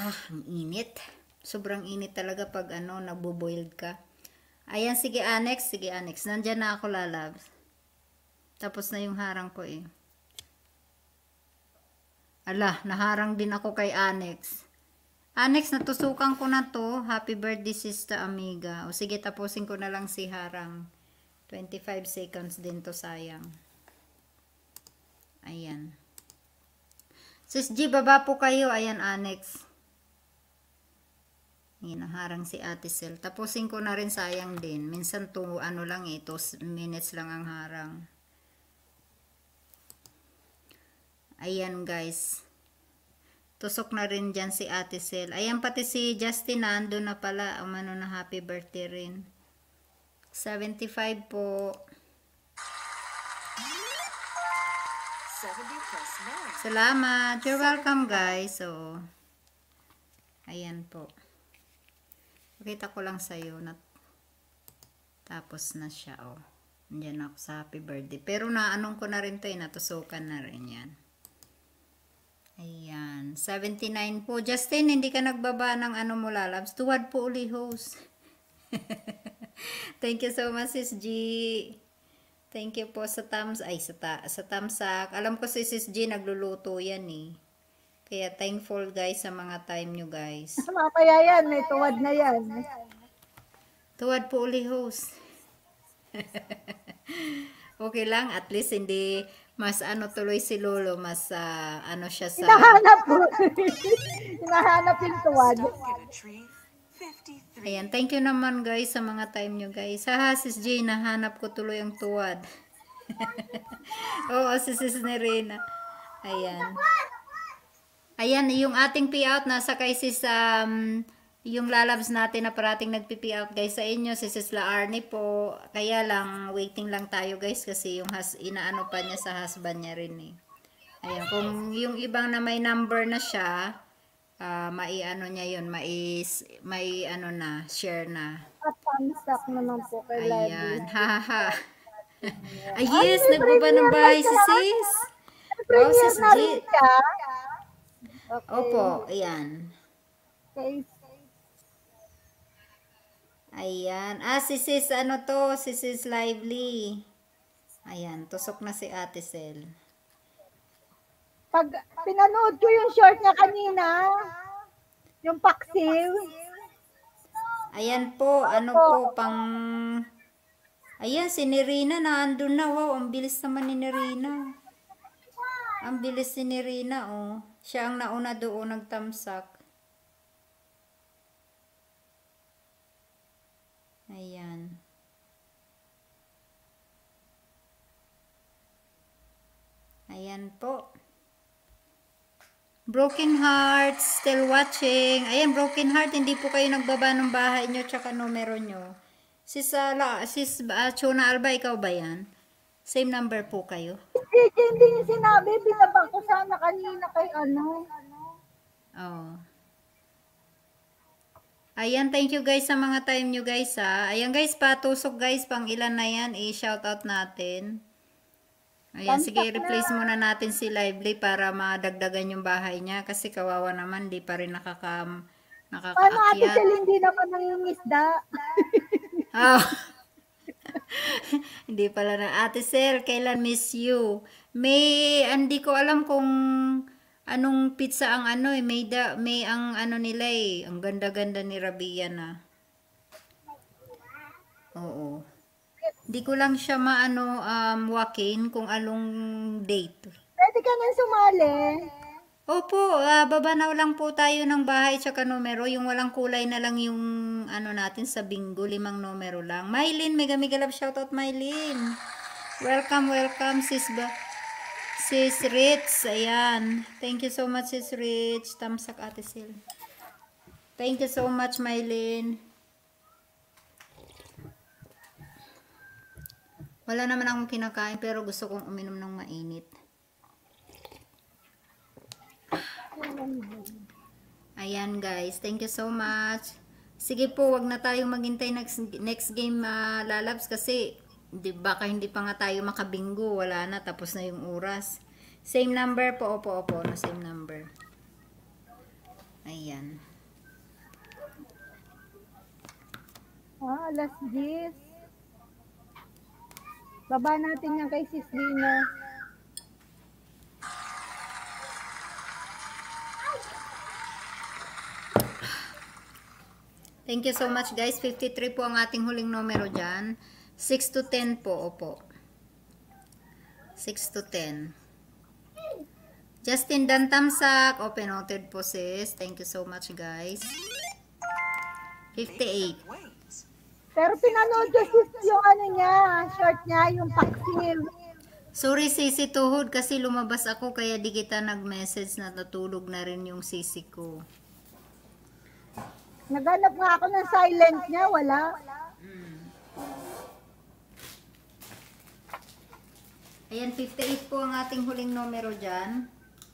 Ah, ang init. Sobrang init talaga pag ano, nagbo-boiled ka. Ayan, sige Anex, sige Anex. Nandyan na ako, lalabs. Tapos na yung harang ko eh. Ala, naharang din ako kay Anex. Anex, natusukan ko na to. Happy birthday, Sister Amiga. O sige, tapusin ko na lang si harang. twenty-five seconds din to, sayang. Ayan. Sis G, baba po kayo. Ayan, Anex. Ayan, naharang si Ate Sel. Tapusin ko na rin, sayang din. Minsan to, ano lang eh, two minutes lang ang harang. Ayan, guys. Tusok na rin dyan si Ate Sel. Ayan, pati si Justin, nando na pala. Umano na happy birthday rin. seventy-five po. seventy plus nine. Salamat. You're welcome, guys. So, ayan po. Pakita ko lang sa'yo na tapos na siya, oh. Nandiyan ako sa happy birthday. Pero naanong ko na rin to, eh. Natusukan na rin yan. Ayan. seventy-nine po. Justin, hindi ka nagbaba ng ano mo, lalabs. Tuwad po uli, host. Thank you so much, Sis G. Thank you po sa thumbs, ay sa, ta, sa thumbsak. Alam ko si Sis G nagluluto yan eh. Kaya thankful guys sa mga time nyo guys. Mamaya yan, may tuwad na yan. Tuwad po uli host. Okay lang, at least hindi mas ano tuloy si Lolo, mas uh, ano siya sa... Hinahanap po. Hinahanap yung tuwad. Stuck in a tree. fifty-three. Ayan, thank you naman guys sa mga time nyo guys. Haha, Sis J, nahanap ko tuloy ang tuwad. Oo, si Sis Nerena. Ayan. Ayan, yung ating pay-out nasa kay Sis, um, yung lalabs natin na parating nagpi-pay-out guys sa inyo, si Sis La Arnie po. Kaya lang, waiting lang tayo guys kasi yung has, inaano pa niya sa husband niya rin eh. Ayan, kung yung ibang na may number na siya, Uh, mai ano niya yun, mai, mai ano na, share na. At thumbs-up naman po kay Lady. Ayan, haha. Ay yes, nagbaba ng bahay si Sis. Wow, Sis na G. rin siya. Okay. Opo, ayan. Okay. Ayan. Ah, si Sis, ano to? Si Sis Lively. Ayan, tusok na si Ate Sel. Pag pinanood ko yung short niya kanina, yung paksiw. Ayan po, ano po, pang... Ayan, si Nerina na andun na. Wow, ang bilis naman ni Nerina. Ang bilis si Nerina, oh. Siya ang nauna doon, nagtamsak. Ayan. Ayan po. Broken Heart, still watching. Ayan, Broken Heart, hindi po kayo nagbaba ng bahay nyo tsaka numero nyo. Sis, uh, sis uh, Chona Alba, ikaw ba yan? Same number po kayo? Hindi, hindi niya sinabi. Binabang ko sana kanina kay ano. Oh. Ayan, thank you guys sa mga time nyo guys ha. Ayan guys, patusok guys, pang ilan na yan, i-shoutout natin. Ayan, sige, replace muna natin si Lively para madagdagan yung bahay niya. Kasi kawawa naman, di pa rin nakaka, nakakaakyat. Paano Ate Sel, hindi naman nangingisda? Oh. Hindi pala na. Ate Sel, kailan miss you? May, hindi ko alam kung anong pizza ang ano eh. May, da, may ang ano nila eh. Ang ganda-ganda ni Rabia na. Oo. Di ko lang siya maano um, wakin kung anong date. Pwede ka na sumali. Opo, uh, babanaw lang po tayo ng bahay tsaka numero. Yung walang kulay na lang yung ano natin sa bingo. Limang numero lang. Mylene, mega mega love shoutout Mylene. Welcome, welcome sis ba? Sis Rich, ayan. Thank you so much sis Rich. Tamsak Ate Sil. Thank you so much Mylene. Wala naman akong kinakain pero gusto kong uminom ng mainit. Ayan guys, thank you so much. Sige po, wag na tayong maghintay next, next game uh, lalabs kasi di, baka hindi pa nga tayo makabingo. Wala na, tapos na yung oras. Same number po, opo, opo, na same number. Ayan. Ah, alas diyes. Baba natin yan kay Sis Lina. Thank you so much guys. fifty-three po ang ating huling numero dyan. six to ten po, opo. six to ten. Justin Dantamsak, open noted po sis. Thank you so much guys. fifty-eight. Wait. Pero pinanood ko sis yung ano niya, short niya, yung paksiw. Sorry sisi tuhod kasi lumabas ako kaya di kita nag-message na natulog na rin yung sisi ko. Naghanap nga ako ng silent niya, wala. Ayan, fifty-eight po ang ating huling numero dyan.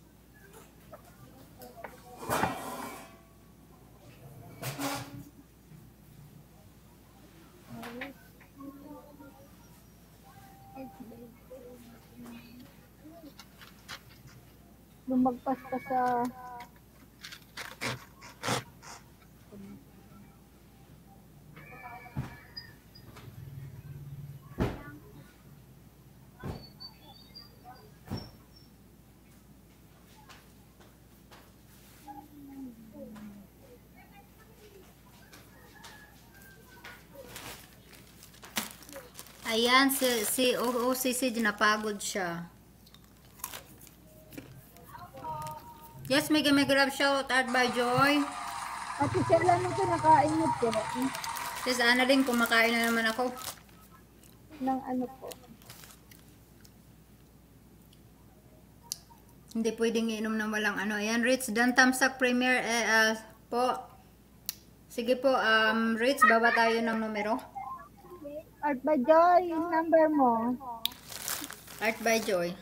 Lumagpas ka sa... Ayan, si, si O O C C, napagod siya. Yes, mega mega love shout out by Joy. Ate Sela, nung kinakain mo po, Sis Annalyn, kumakain na naman ako. ng ano po. Hindi pwedeng iinom ng walang ano. Ayan, Ritz, Dan Tamsak Premier eh, ah, po. Sige po, um, Ritz, baba tayo ng numero. Art ba Joy, yung number mo? Art by Joy.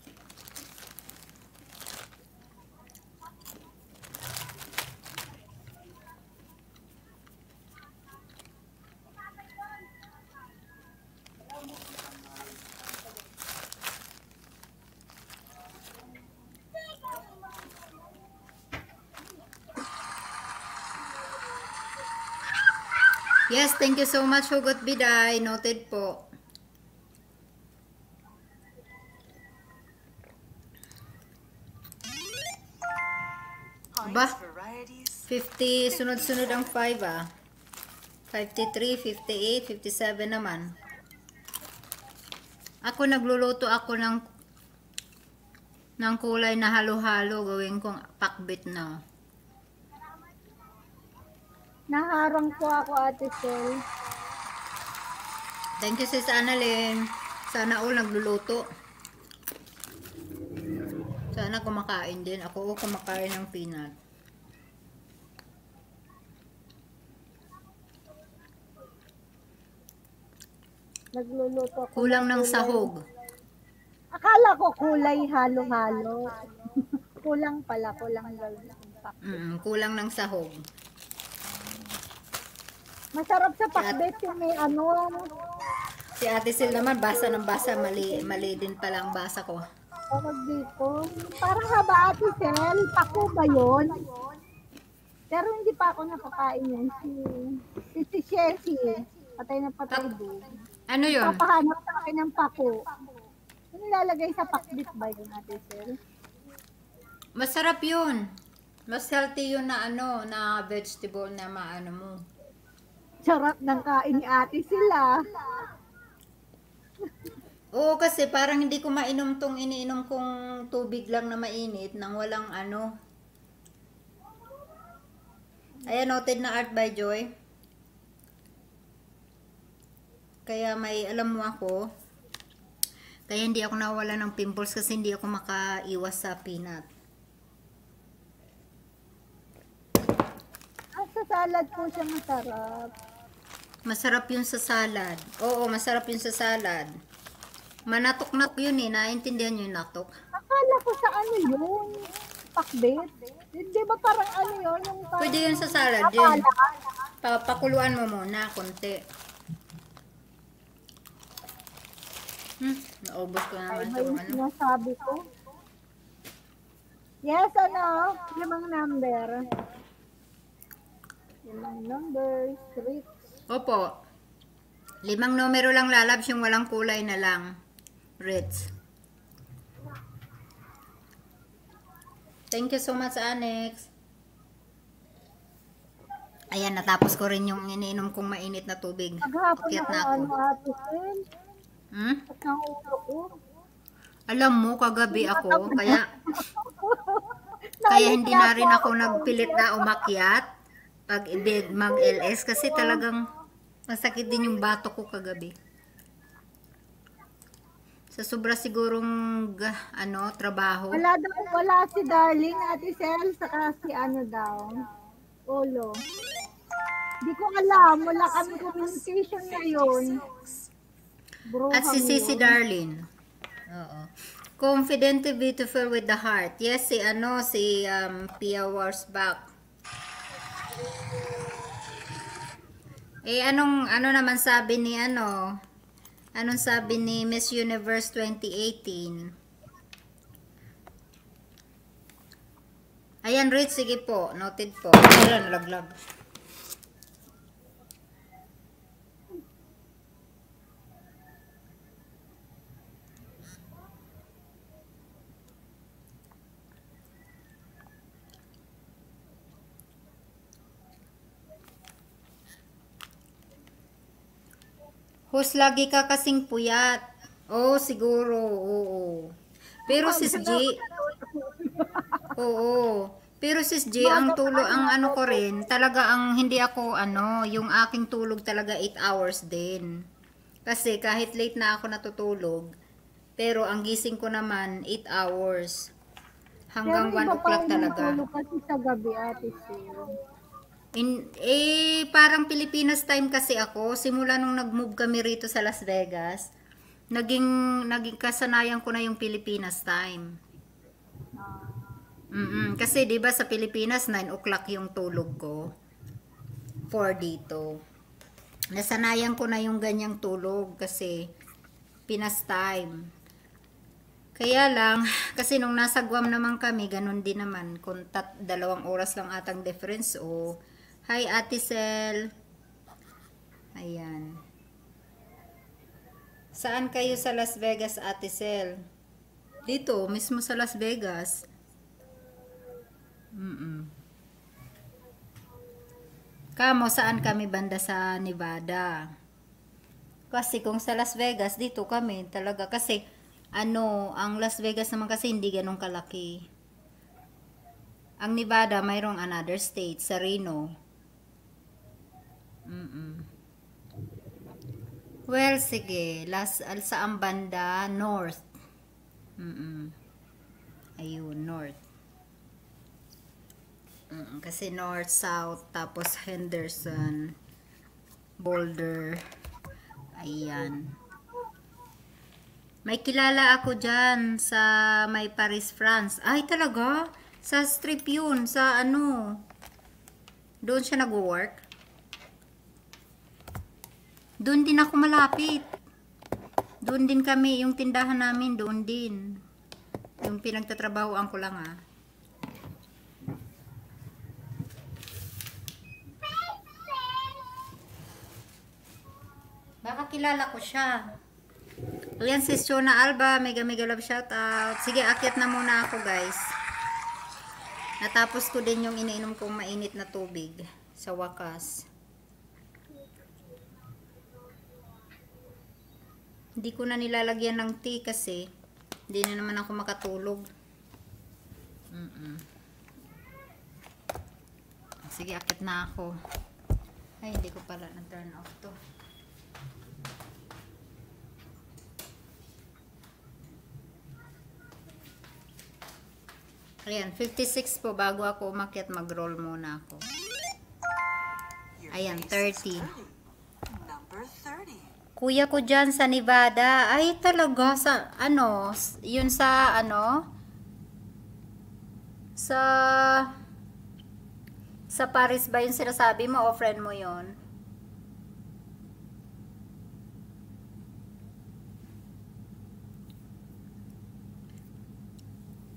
Yes, thank you so much, Hugot Biday. Noted po. Ba? Heinz varieties. fifty, sunod-sunod ang five ah. fifty-three, fifty-eight, fifty-seven naman. Ako nagluluto ako ng ng kulay na halo-halo. Gawin kong pakbit na. Naharang po ako, Ate Sel. Thank you sis Annalyn. Sana all nagluluto. Sana kumakain din. Ako kumakain ng peanut. Nagluluto ako. Kulang ng kulay. sahog. Akala ko kulay halo-halo. Kulang pala, kulang lang. Mm, kulang ng sahog. Masarap sa pakbet yung may ano, Si Ate Sil naman, basa ng basa. Mali, mali din pala ang basa ko. tawag dito. Parang haba, Ate Sel, pako ba yun? Pero hindi pa ako nakakain yan. Si, si, si Chelsea, patay na patay doon. Ano yun? Papahanap sa akin ng pako. Yung nilalagay sa pakbet ba yun, Ate Sel? Masarap yun. Mas healthy yun na ano, na vegetable na maano mo. Sarap ng kain ni Ate sila. Oo, kasi parang hindi ko mainom tong iniinom kong tubig lang na mainit nang walang ano. Ayan, noted na Art by Joy. Kaya may alam mo ako. Kaya hindi ako nawala ng pimples kasi hindi ako makaiwas sa peanut. Ah, sa salad po siya masarap. Masarap yun sa salad. Oo, masarap yun sa salad. Manatok-nak yun eh. Naintindihan nyo yung natok? Akala ko sa ano yun, pakbet. Di ba parang ano yun? Yung parang, Pwede yun sa salad. Yun. Pa pakuluan mo muna, konti. Hmm, naubos ko Ay, naman ba itong yung ano. sinasabi ko? Yes, ano? Limang number. Limang numbers, Rich. Opo. Limang numero lang lalabs, yung walang kulay na lang. Ritz. Thank you so much, Annex. Ayan, natapos ko rin yung iniinom kong mainit na tubig. Maghapon Pakyat ako, na ako. ano, Ate Sel. Hmm? At ang ulo ko. Alam mo, kagabi ako, kaya kaya hindi na rin ako nagpilit na umakyat pag mag-L S kasi talagang masakit din yung bato ko kagabi. Sa sobra sigurong ga- ano, trabaho. Wala daw, wala si Darling, Ate Sel, saka si ano daw, Olo. Di ko alam, wala kami communication ngayon. Bro, At si Sisi Darlene. Oo. Confident to beautiful with the heart. Yes, si ano, si um, Pia Warsbach. Eh, anong, ano naman sabi ni ano, anong sabi ni Miss Universe twenty eighteen? Ayan, Rich, sige po. Noted po. Ayan, nalaglag. Hus, lagi ka kasing puyat. Oo, siguro. Oo. Pero sis G, oo. Pero sis G, ang tulog, ang ano ko rin, talaga ang hindi ako, ano, yung aking tulog talaga eight hours din. Kasi kahit late na ako natutulog, pero ang gising ko naman eight hours. Hanggang one o'clock talaga. Pero iba pa rin ang tulog kasi sa gabi, Ate Sel. In, eh, parang Pilipinas time kasi ako. Simula nung nag-move kami rito sa Las Vegas, naging, naging kasanayan ko na yung Pilipinas time. Mm-mm. Kasi di ba sa Pilipinas, nine o'clock yung tulog ko. four dito. Nasanayan ko na yung ganyang tulog kasi Pinas time. Kaya lang, kasi nung nasa Guam naman kami, ganun din naman. Kung tat, dalawang oras lang atang difference, o hi, Ate Sel. Ayan. Saan kayo sa Las Vegas, Ate Sel? Dito, mismo sa Las Vegas. Mm-mm. Kamo, saan kami banda sa Nevada? Kasi kung sa Las Vegas, dito kami talaga. Kasi, ano, ang Las Vegas naman kasi hindi ganun kalaki. Ang Nevada, mayroong another state, sa Reno. Mm-mm. Well, sige. Las, al, saan banda? North. Mm-mm. Ayun, North. Mm, kasi North, South, tapos Henderson, Boulder. Ayan. May kilala ako dyan sa may Paris, France. Ay, talaga? Sa strip yun. Sa ano? Doon siya nag-work. Doon din ako malapit. Doon din kami. Yung tindahan namin, doon din. Yung pinagtatrabahoan ko lang ah. Baka kilala ko siya. Ayan, sis Shona Alba, mega mega love shoutout. Sige, akyat na muna ako guys. Natapos ko din yung iniinom kong mainit na tubig. Sa wakas. Hindi ko na nilalagyan ng tea kasi hindi na naman ako makatulog. Mm -mm. Sige, akyat na ako. Ay, hindi ko pala na-turn off to. Ayan, fifty-six po bago ako umakyat, mag-roll muna ako. Ayan, thirty. Number thirty. Kuya ko dyan sa Nevada. Ay, talaga, sa, ano, yun sa, ano, sa, sa Paris ba yung sinasabi mo o friend mo yun?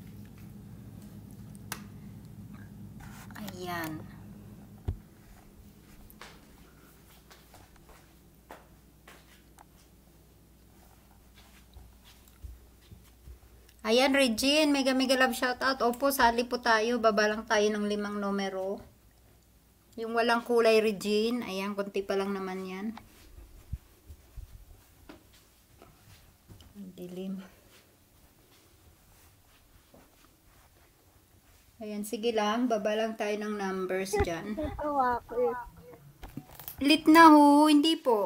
Ayan. Ayan, Regine, mega mega love shoutout. Opo, sali po tayo. Baba lang tayo ng limang numero. Yung walang kulay, Regine. Ayan, konti pa lang naman yan. Ang dilim. Ayan, sige lang. Baba lang tayo ng numbers dyan. Tawa ko eh. Lit na ho. Hindi po.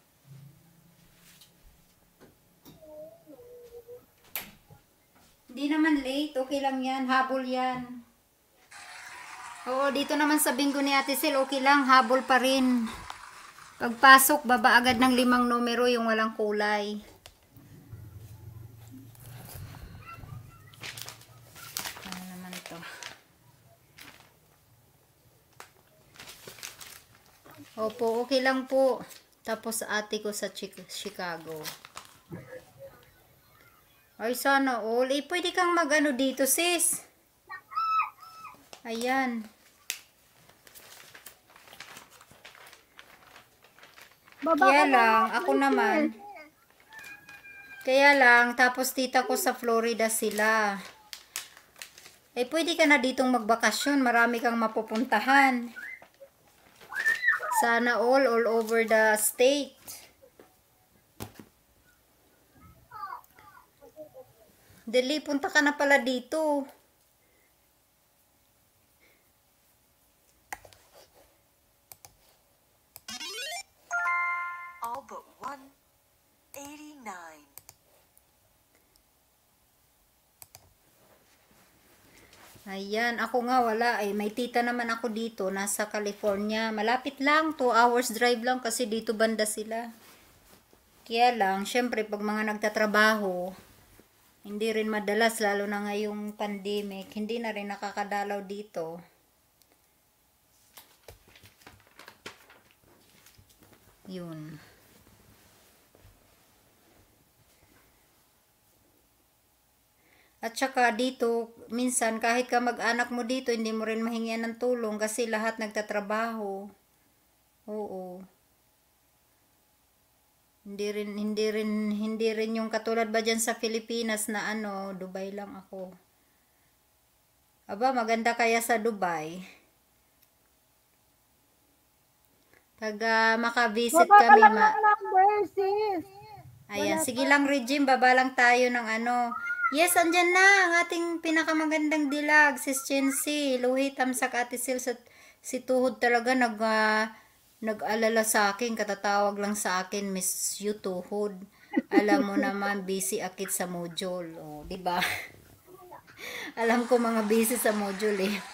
Hindi naman late. Okay lang yan. Habol yan. Oo, dito naman sa bingo ni Ate Sil, okay lang. Habol pa rin. Pagpasok, baba agad ng limang numero yung walang kulay. Ano naman to? Opo, okay lang po. Tapos ate ko sa Chicago. Ay, sana all. Eh, pwede kang mag-ano dito, sis. Ayan. Baba Kaya ka na lang, nga, ako Michelle. naman. Kaya lang, tapos tita ko sa Florida sila. Eh, pwede ka na ditong magbakasyon. Marami kang mapupuntahan. Sana all, all over the state. Dali, punta ka na pala dito. All but one eighty-nine. Ayan, ako nga wala. Ay, may tita naman ako dito. Nasa California. Malapit lang. two hours drive lang kasi dito banda sila. Kaya lang, syempre, pag mga nagtatrabaho, hindi rin madalas, lalo na ngayong pandemic, hindi na rin nakakadalaw dito. Yun. At saka dito, minsan kahit ka mag-anak mo dito, hindi mo rin mahingian ng tulong kasi lahat nagtatrabaho. Oo. Hindi rin, hindi rin, hindi rin yung katulad ba dyan sa Pilipinas na ano, Dubai lang ako. Aba, maganda kaya sa Dubai. Pag uh, makavisit Baba ka kami, lang ma ng number, sis. ayan, sige lang, Regine, baba lang tayo ng ano. Yes, andyan na ang ating pinakamagandang dilag, Sis Chency. Luhi, tamsak, Ate Sil, sa, si Tuhod talaga nag, uh, nag-alala sa akin, katatawag lang sa akin, Miss You Tuhod. Alam mo naman, busy akit sa module. O, di ba? Alam ko mga busy sa module eh.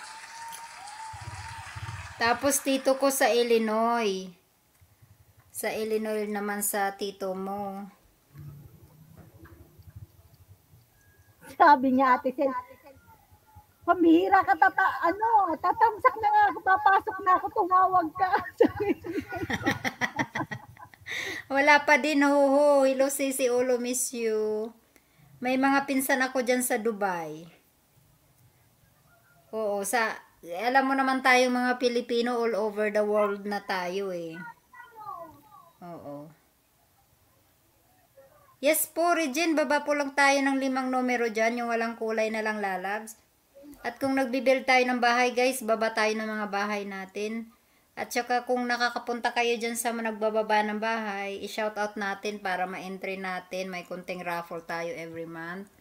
Tapos tito ko sa Illinois. Sa Illinois naman sa tito mo. Sabi niya, Ate Sel, pambihira ka, tata, ano, tatamsak na nga ako, papasok na ako, tumawag ka. Wala pa din, ho, ho. Hello, Sisi Olo, miss you. May mga pinsan ako dyan sa Dubai. Oo, sa, alam mo naman tayo mga Pilipino, all over the world na tayo eh. Oo. Yes po, Regine, baba po lang tayo ng limang numero dyan, yung walang kulay na lang lalabs. At kung nagbibuild tayo ng bahay, guys, baba tayo ng mga bahay natin. At saka kung nakakapunta kayo dyan sa nagbababa ng bahay, i-shoutout natin para ma-entry natin. May kunting raffle tayo every month.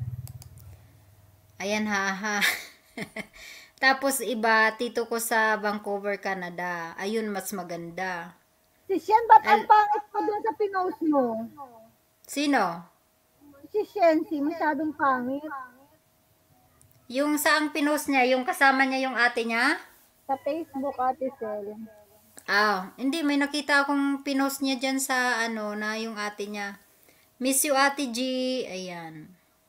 Ayan, haha. Tapos iba, tito ko sa Vancouver, Canada. Ayun, mas maganda. Si Shen, ba't ang Al- pangit mo dun sa pinost mo? Sino? Si Shen, si masyadong pangit. Yung saang pinost niya, yung kasama niya yung ate niya? Sa Facebook, Ate Sel. Ah, hindi, may nakita akong pinost niya dyan sa ano, na yung ate niya. Miss you, Ate G. Ayan.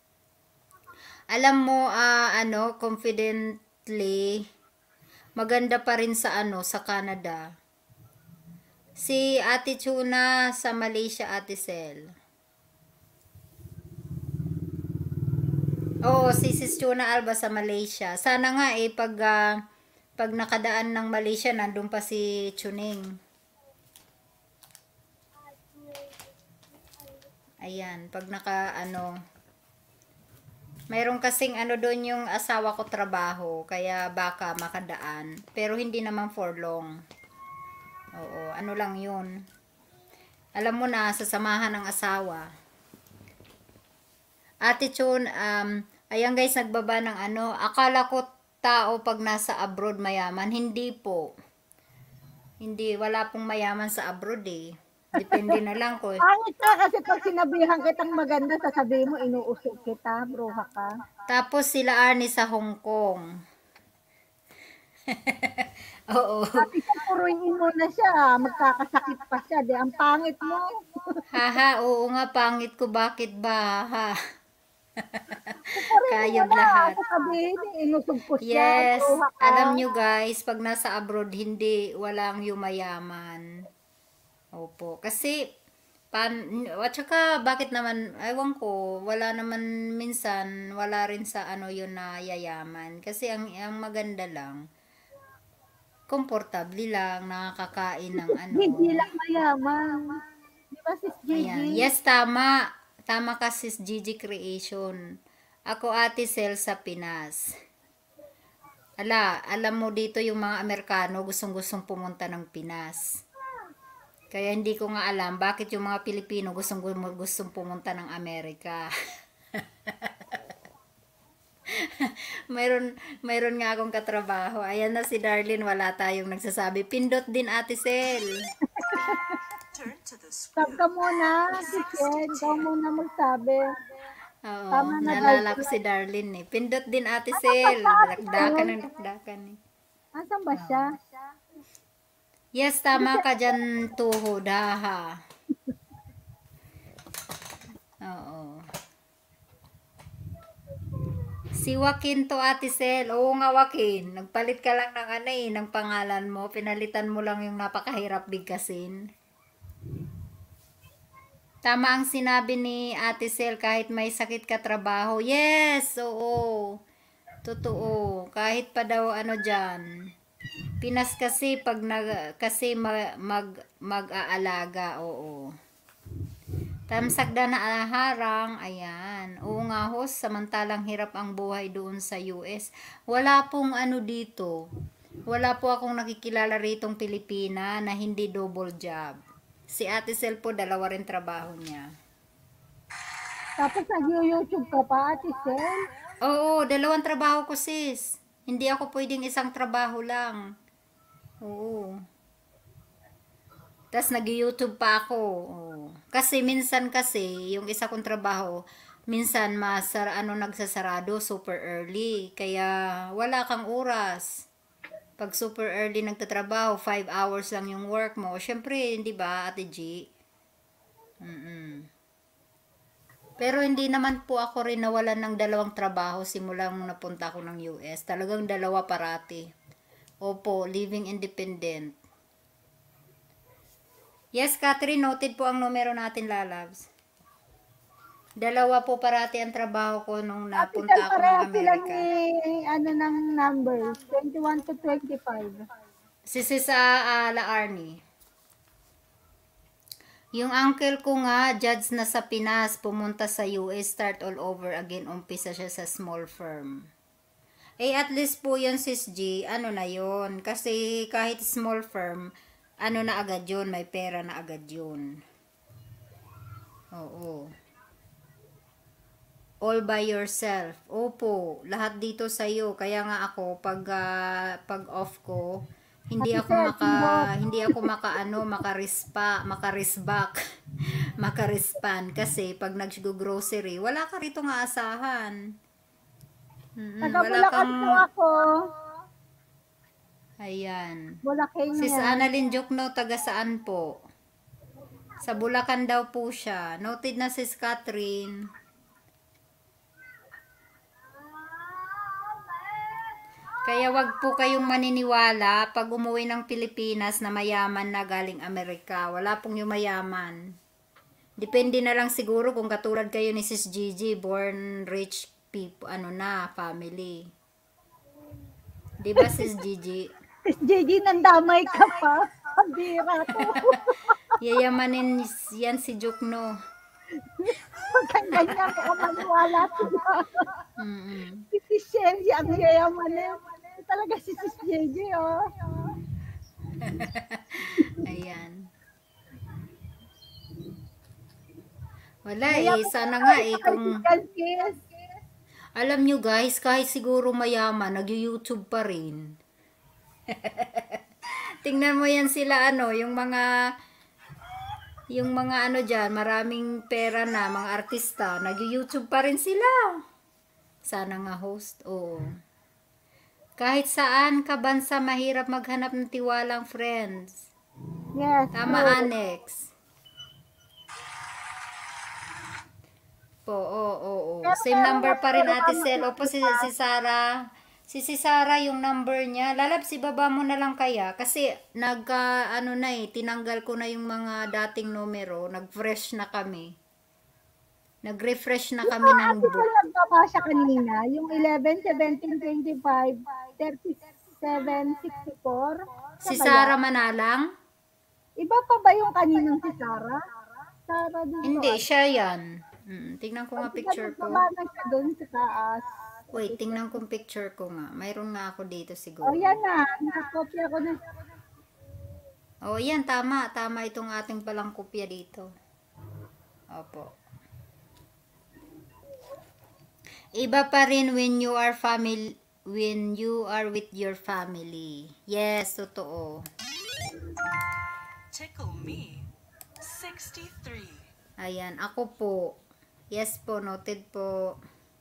Alam mo, ah, ano, confidently, maganda pa rin sa ano, sa Canada. Si Ate Chuna sa Malaysia, Ate Sel. Oo, si Sis Chuna Alba sa Malaysia. Sana nga eh, pag, ah, pag nakadaan ng Malaysia, nandun pa si Chuning. Ayan, pag naka, ano, Mayroon kasing ano doon yung asawa ko trabaho, kaya baka makadaan. Pero hindi naman for long. Oo, ano lang yun. Alam mo na, sasamahan ng asawa. Ate Chun, um, ayan guys, nagbaba ng ano, akala ko tao pag nasa abroad mayaman. Hindi po. Hindi, wala pong mayaman sa abroad eh. Depende na lang ko. Pangit ka kasi pag sinabihan kitang maganda, sasabihin mo inuusog kita, bruha ka. Tapos sila Arnie sa Hong Kong. Oo. Pati sa puruin mo na siya, magkakasakit pa siya. Di, ang pangit mo. Haha, oo nga, pangit ko. Bakit ba? Ha? Pupurin mo Kayod na. lahat. Sasabihin, inusog ko siya, Yes, bruha ka. alam nyo guys, pag nasa abroad, hindi, walang yumayaman. Opo, kasi, pan, at saka, bakit naman, ewan ko, wala naman minsan, wala rin sa ano yun na yayaman. Kasi ang, ang maganda lang, komportable lang, nakakakain ng ano. Gigi lang mayaman. Di ba sis Gigi? Ayan. Yes, tama. Tama ka sis Gigi Creation. Ako Ate Sel sa Pinas. Ala, alam mo dito yung mga Amerikano gustong-gustong pumunta ng Pinas. Kaya hindi ko nga alam bakit yung mga Pilipino gustong gustong pumunta ng Amerika. mayroon mayroon nga akong katrabaho. Ayan na si Darlene, wala tayong nagsasabi. Pindot din Ate Sel. Turn to the Stop square. ka muna, sis Jen. Ikaw muna magsabi. Oo, Tama na, naalala Darlene. ko si Darlene eh. Pindot din Ate Sel. Dakdakan ng dakdakan eh. Asan ba siya? Yes, tama ka dyan, tuhod, ha. Oo. Si Joaquin to, Ate Sel. Oo nga, Joaquin. Nagpalit ka lang ng ano eh, ng pangalan mo. Pinalitan mo lang yung napakahirap bigkasin. Tama ang sinabi ni Ate Sel, kahit may sakit ka trabaho. Yes, oo. Totoo. Kahit pa daw ano dyan. Pinas kasi pag nag, kasi mag, mag, mag-aalaga, oo. Tamsakda na harang, ayan. Oo nga ho, samantalang hirap ang buhay doon sa U S. Wala pong ano dito. Wala po akong nakikilala ritong Pilipina na hindi double job. Si Ate Sel po, dalawa rin trabaho niya. Tapos nag-YouTube ka pa, Ate Sel? Oo, dalawang trabaho ko sis. Hindi ako pwedeng isang trabaho lang. Oo. Tapos nag-YouTube pa ako. Oo. Kasi minsan kasi, yung isa kong trabaho, minsan masar ano nagsasarado super early. Kaya wala kang oras. Pag super early nagtatrabaho, five hours lang yung work mo. Syempre, hindi ba, Ate G? Mm-mm. Pero hindi naman po ako rin nawalan ng dalawang trabaho simulang napunta ako ng U S. Talagang dalawa parati. Opo, living independent. Yes, Catherine, noted po ang numero natin, lalabs. Dalawa po parati ang trabaho ko nung Ate napunta Sel, ako ng pareha sila Amerika. ni, ano, ng numbers. twenty-one to twenty-five. Si Sisa uh, La Arnie. Yung uncle ko nga, judge na sa Pinas, pumunta sa U S, start all over again, umpisa siya sa small firm. Eh, at least po yun, Sis G, ano na yun. Kasi kahit small firm, ano na agad yun, may pera na agad yun. Oo. All by yourself. Opo, lahat dito sa'yo. Kaya nga ako, pag, uh, pag off ko, hindi ako maka, hindi ako maka, ano, makarispa, makarisback, makarispan. Kasi pag nag-grocery, wala ka rito nga asahan. Mm-mm, wala Taga-Bulacan kang, po ako. ayan. Bulacan Sis yan. Annalyn Jokno, taga saan po? Sa Bulacan daw po siya. Noted na sis Catherine. Kaya wag po kayong maniniwala pag umuwi ng Pilipinas na mayaman na galing Amerika. Wala pong yung mayaman. Depende na lang siguro kung katulad kayo ni Sis Gigi, born rich people, ano na, family. Di ba Sis Gigi? Sis Gigi, nandamay ka pa. Pambira to. Yayamanin yan si Jokno. Huwag kang ganyan, baka maniwala sila. Mm-mm. Si Sis Shelly, ang yayaman na yun. Talaga si Sis J J, oh. Ayan. Wala eh. Mayaman Sana na nga tayo eh. sa Kung, kaibigan, sis. alam nyo guys, kahit siguro mayaman, nag-YouTube pa rin. Tingnan mo yan sila ano, yung mga, yung mga ano dyan, maraming pera na, mga artista, nag-YouTube pa rin sila. Sana nga host, oo. Kahit saan ka bansa, mahirap maghanap ng tiwalang friends. Yes, Tama, true. Annex. Po, oo, oo, oo. Pero Same meron number na pa rin, pero Ate ano, Sel. Opo, si, si Sarah. Si si Sarah yung number niya. Lalabs, ibaba mo na lang kaya. Kasi nagka, ano na eh, tinanggal ko na yung mga dating numero. Nag-fresh na kami. Nag-refresh na kami ng Ate book. Sel, nagbaba siya kanina. Yung eleven, seventeen, twenty-five, thirty-seven, sixty-four. Si Siya ba Sarah yan? Manalang? Iba pa ba yung kaninang si Sarah? Sarah dito. Hindi, siya yan. Mm, tingnan ko nga Pag picture ko. nagbaba na siya doon sa taas. Wait, tingnan ko picture ko nga. Mayroon nga ako dito siguro. O yan na, nakopya ko na. Oh, yan, tama. Tama itong ating palang kopya dito. Opo. Iba pa rin when you are family, when you are with your family. Yes, totoo. Tickle me. sixty-three. Ayan, ako po. Yes po, noted po.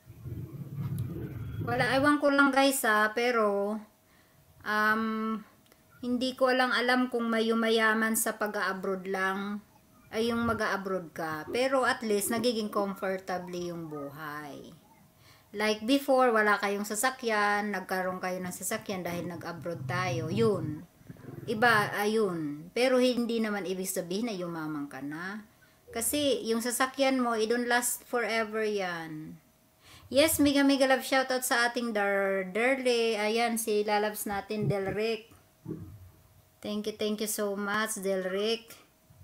Wala, ewan ko lang guys ha, pero um, hindi ko lang alam kung may yumayaman sa pag-abroad lang ay yung mag-abroad ka. Pero at least nagiging comfortable yung buhay. Like before, wala kayong sasakyan, nagkaroon kayo ng sasakyan dahil nag-abroad tayo. Yun. Iba, ayun. Pero hindi naman ibig sabihin na yumaman ka na. Kasi yung sasakyan mo, it don't last forever yan. Yes, mega mega love shoutout sa ating Dar Derle. Ayan, si lalabs natin, Delric. Thank you, thank you so much, Delric.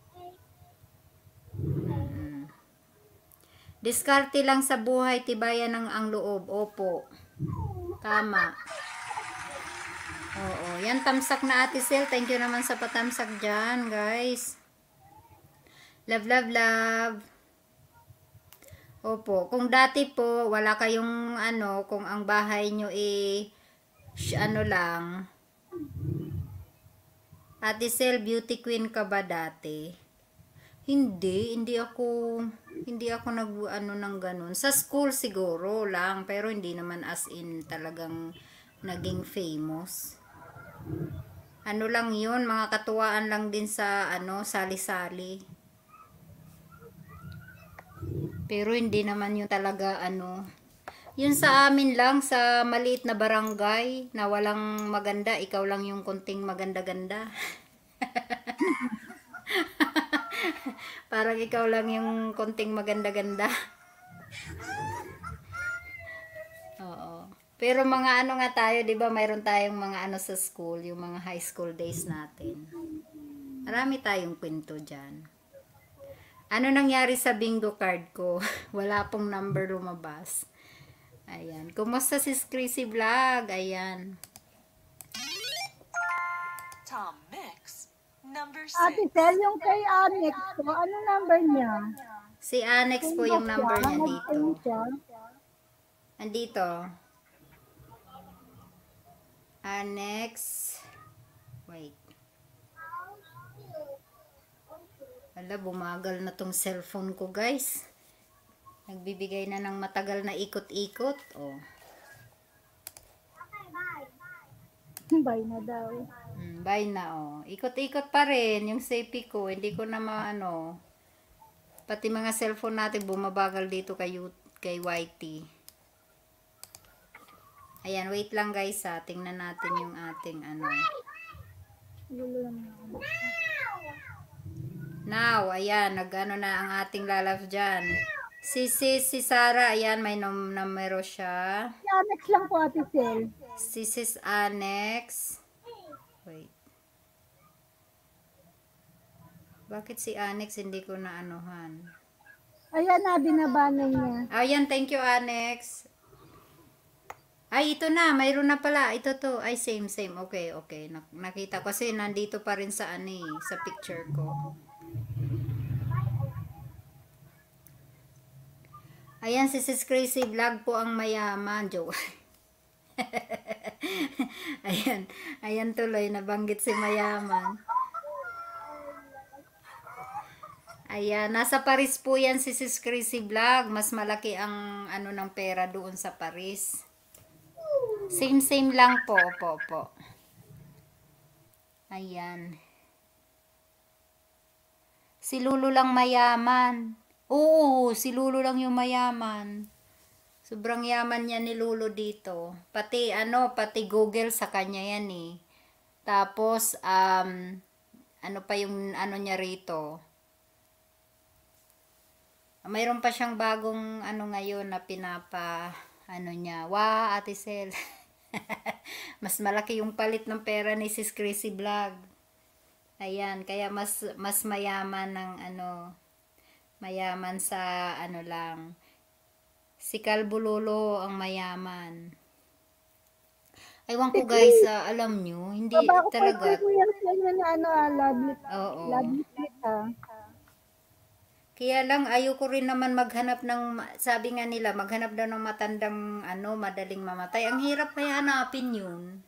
Mm. Diskarte lang sa buhay, tibayan ng ang loob. Opo. Tama. Oo, yan tamsak na Ate Sel. Thank you naman sa patamsak dyan, guys. Love, love, love. Opo, kung dati po, wala kayong ano, kung ang bahay nyo eh, ano lang, Ate Sel, beauty queen ka ba dati? Hindi, hindi ako, hindi ako nag, ano ng ganun. Sa school siguro lang, pero hindi naman as in talagang naging famous. Ano lang yun, mga katuwaan lang din sa, ano, sali-sali. Pero hindi naman yung talaga ano. Yun sa amin lang, sa maliit na barangay, na walang maganda, ikaw lang yung konting maganda-ganda. Parang ikaw lang yung konting maganda-ganda. Oo. Pero mga ano nga tayo, di ba mayroon tayong mga ano sa school, yung mga high school days natin. Marami tayong kwento dyan. Ano nangyari sa bingo card ko? Wala pong number lumabas. Ayan. Kumusta si Chrissy Vlog? Ayan. Tom Mix. Number Ate six. Sel, yung kay Annex ko, ano number niya? Si Annex po yung number niya dito. Ano siya? Andito. Annex. Wait. Wala, bumagal na tong cellphone ko, guys. Nagbibigay na ng matagal na ikot-ikot. Oh. Bye na daw. Hmm, bye na, oh. Ikot-ikot pa rin yung safety ko. Hindi ko na maano. Pati mga cellphone natin bumabagal dito kay, kay Y T. Ayan, wait lang guys ha. Tingnan natin yung ating ano. Now, ayan, nag-ano na ang ating lalabs dyan. Si, si, si Sarah, ayan, may num numero siya. Si Annex lang po, Ate Sel. Si Sis Annex. Wait. Bakit si Annex hindi ko na anuhan? Ayan na, binaba na niya. Ayan, thank you, Annex. Ay, ito na. Mayroon na pala. Ito to. Ay, same, same. Okay, okay. Nak- nakita ko kasi nandito pa rin sa ano eh, sa picture ko. Ayan, si Sis Crazy Vlog po ang mayaman. Joke. Ayan. Ayan tuloy. Nabanggit si mayaman. Ayan. Nasa Paris po yan si Sis Crazy Vlog. Mas malaki ang ano ng pera doon sa Paris. Same, same lang po. Po, po. Ayan. Si Lulu lang mayaman. Oo, si Lulu lang yung mayaman. Sobrang yaman niya ni Lulu dito. Pati ano, pati Google sa kanya yan eh. Tapos, um, ano pa yung ano niya rito. Mayroon pa siyang bagong ano ngayon na pinapa, ano niya. Wow, Ate Sel. Mas malaki yung palit ng pera ni Sis Crazy Vlog. Ayan, kaya mas mas mayaman ng ano, mayaman sa ano lang. Si Kalbulolo ang mayaman. Aywan ko guys, ah, alam nyo, hindi Baba ko talaga. ko yan sa inyo na ano, ah, love lit. Oo. Love lit, ah. Kaya lang ayoko rin naman maghanap ng, sabi nga nila, maghanap daw ng matandang ano, madaling mamatay. Ang hirap kaya hanapin yun.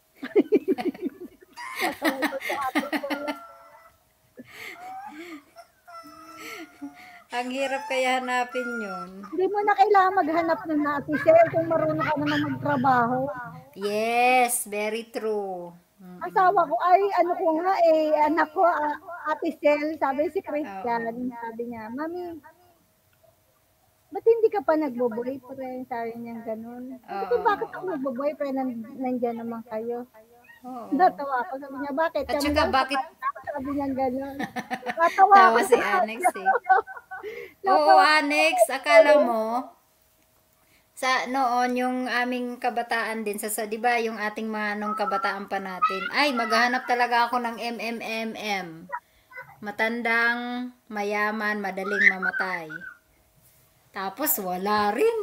Ang hirap kaya hanapin yun. Hindi mo na kailangan maghanap ng natin, sir, kung marunong ka naman magtrabaho. Yes, very true. Mm. Asawa ko, ay, ano ko nga eh, anak ko, ah, Ate Sel, sabi si Christian, sabi niya, Mami, ba't hindi ka pa nagbo-boyfriend? Sabi niya gano'n. Sabi ko, Oo. bakit ako nagbo-boyfriend? Nan- Nandyan naman kayo. Oo. Natawa ako, sabi niya, bakit? At Kami saka lang bakit, sa- Sabi niya gano'n. Natawa tawa ako. si Annex eh. Oo, Annex, akala mo, sa noon yung aming kabataan din sa, sa 'di ba yung ating mga nung kabataan pa natin. Ay, maghahanap talaga ako ng M M M M. Matandang, mayaman, madaling mamatay. Tapos wala rin.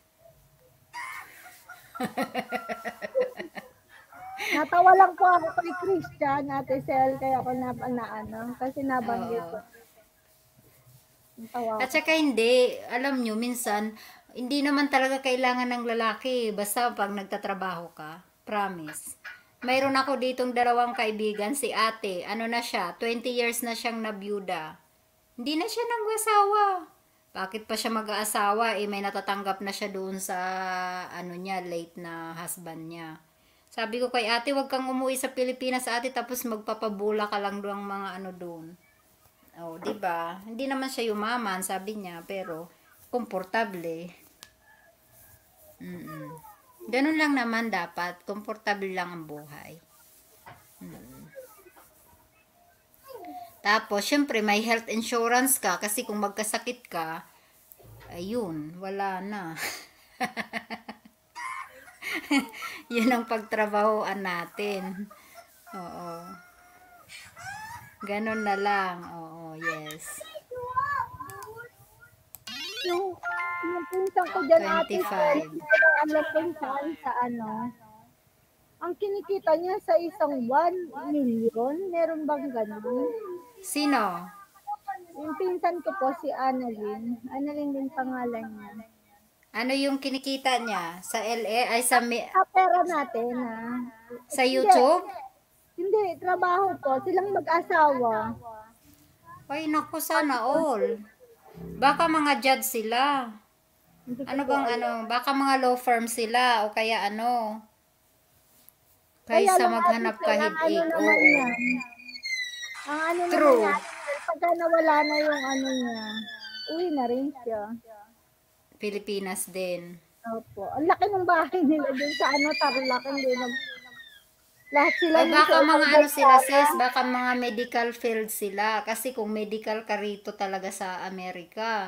Natawa lang po ako kay Christian, Ate Sel, kaya ako na, na ano, kasi nabanggit ko. Natawa At ako. saka hindi, alam nyo, minsan, hindi naman talaga kailangan ng lalaki. Basta pag nagtatrabaho ka, promise. Mayroon ako ditong dalawang kaibigan, si ate, ano na siya, twenty years na siyang nabiyuda. Hindi na siya nag-asawa. Bakit pa siya mag-aasawa? Eh, may natatanggap na siya doon sa, ano niya, late na husband niya. Sabi ko kay ate, wag kang umuwi sa Pilipinas, ate, tapos magpapabula ka lang doon mga ano doon. Oh, 'di ba? Hindi naman siya yumaman, sabi niya, pero komportable. Mm. Ganun lang naman dapat, komportable lang ang buhay. Mm. Tapos, syempre, may health insurance ka kasi kung magkasakit ka, ayun, wala na. Yun ang pagtrabahoan natin. Oo. Ganun na lang. Oo, yes. Yung, yung pinsan ko dyan, Ate Sel, twenty-five. alam kung saan sa ano, ang kinikita niya sa isang one million, meron bang ganun? Sino? Yung pinsan ko po, si Annalyn. Annalyn din pangalan niya. Ano yung kinikita niya? Sa L A? Ay, sa, mi- Sa pera natin, ha? sa YouTube? Hindi, trabaho po. Silang mag-asawa. Ay, naku, sana all. Baka mga judge sila. Hindi ko Ano po bang alam. ano? Baka mga law firm sila o kaya ano? Kaya Kaysa lang, maghanap Ate ka Sel, ang ano headache. naman Oo. yan. Ang ano True. naman yan, pagka nawala na yung ano niya, uwi na rin siya. Pilipinas din. Opo. Ang laki ng bahay nila dun sa ano, Tarlac, hindi na. Lahat sila Ay, yung baka sa mga ibang ano sila bansa. sis, baka mga medical field sila. Kasi kung medical ka rito talaga sa Amerika,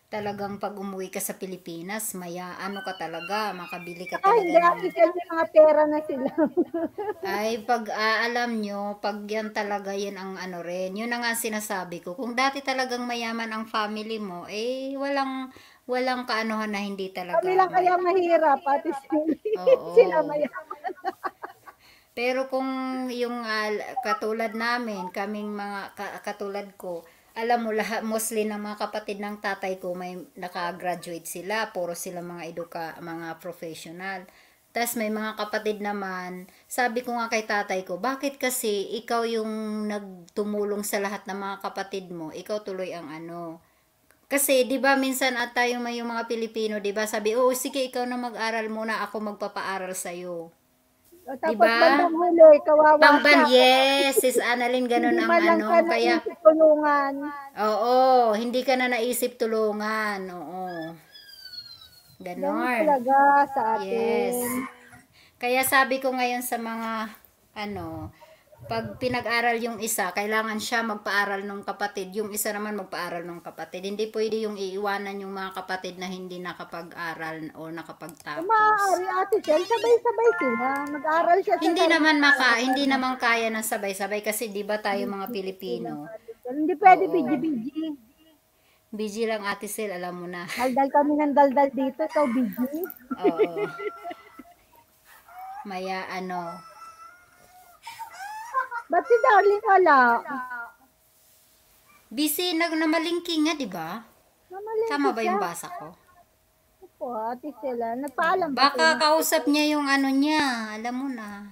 talagang pag umuwi ka sa Pilipinas, maya ano ka talaga, makabili ka Saka talaga hindi, ng... Ate Sel, may mga pera na sila. Ay, pag ah, alam nyo, pag yan talaga, yan ang ano rin. Yun na nga sinasabi ko. Kung dati talagang mayaman ang family mo, eh, walang, walang kaanuhan na hindi Kami talaga lang kaya may... mahirap, Ate Sel. Sila Oo. mayaman. Pero kung yung ah, katulad namin, kaming mga ka- katulad ko, alam mo lahat mostly ng mga kapatid ng tatay ko may naka-graduate sila, puro sila mga eduka, mga professional. Tas may mga kapatid naman, sabi ko nga kay tatay ko, bakit kasi ikaw yung nagtumulong sa lahat ng mga kapatid mo, ikaw tuloy ang ano. Kasi 'di ba minsan at tayo may yung mga Pilipino, 'di ba? Sabi, "Oo, sige ikaw na mag-aral muna, ako magpapaaral sa iyo." O, 'Di tapos ba? bandang huli, kawawa Pangban, siya. yes, sis Annalyn, ganun Hindi ang man lang ano, siya kaya, naisip tulungan. oo, hindi ka na naisip tulungan, oo, Ganun ganon, talaga sa yes, atin. kaya sabi ko ngayon sa mga, ano, pag pinag-aral yung isa, kailangan siya magpaaral ng kapatid, yung isa naman magpaaral ng kapatid, hindi pwede yung iiwanan yung mga kapatid na hindi nakapag-aral o Kung nakapagtapos. maaari, Ate Sel, sabay-sabay sila. Mag-aral siya sa Hindi sarili naman niya. maka, hindi naman kaya ng sabay-sabay kasi 'di ba tayo mga Busy lang, Pilipino. Ate Sel. Hindi pwede Oo. biji-biji. Busy lang Ate Sil, alam mo na. Daldal kami ng daldal dito, ikaw biji. Oo. Maya ano. Ba't si Darling wala? Busy nag namalingki nga, 'di ba? Namalengke Tama ba siya. yung basa ko? Opo, Ate Sel, ah. Nagpaalam ba Baka sa'yo? kausap niya yung ano niya, alam mo na.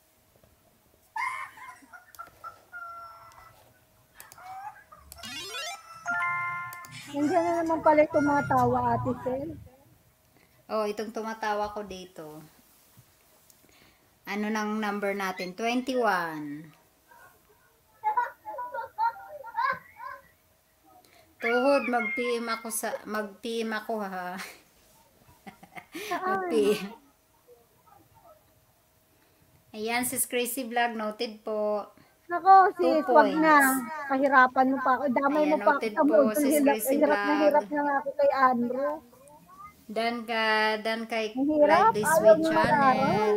Nandiyan na naman pala itong mga tawa, Ate Sel. Oh, itong tumatawa ko dito. Ano nang number natin? twenty-one. Tuhod, mag-P M ako sa, mag-P M ako ha. mag-P M. Ayan, sis Crazy Vlog, noted po. Nako, Two sis, wag points. na. Kahirapan mo pa ako. Damay mo Ayan, pa ako noted sa po, module. sis Hirap, Gracie hirap na Vlog. hirap na nga ako kay Andrew. Dan ka, dan kay Ang Like hirap. This Ayaw Way mo Channel. mag-aral.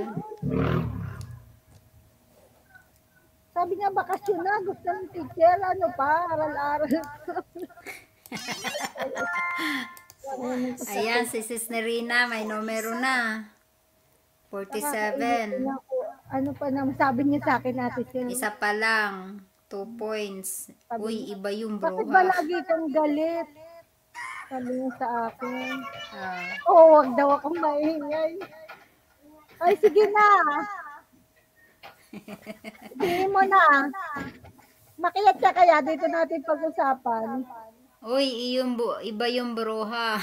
Sabi nga, bakasyon na. Gusto ng teacher. Ano pa? Aral-aral. Ayan, si Sis Nerina, may numero na. forty-seven. Nakakainit ako. Ano pa naman sabi niya sa akin, Ate Sil? Isa pa lang. Two points. Uy, iba yung Bakit ba bruha. lagi kang galit? Sabi niya sa akin. Ah, Oo, oh, wag daw akong maingay. Ay, sige na. Hindi mo na. Makiyat ka kaya dito natin pag-usapan. uy, yung bu iba yung bruha.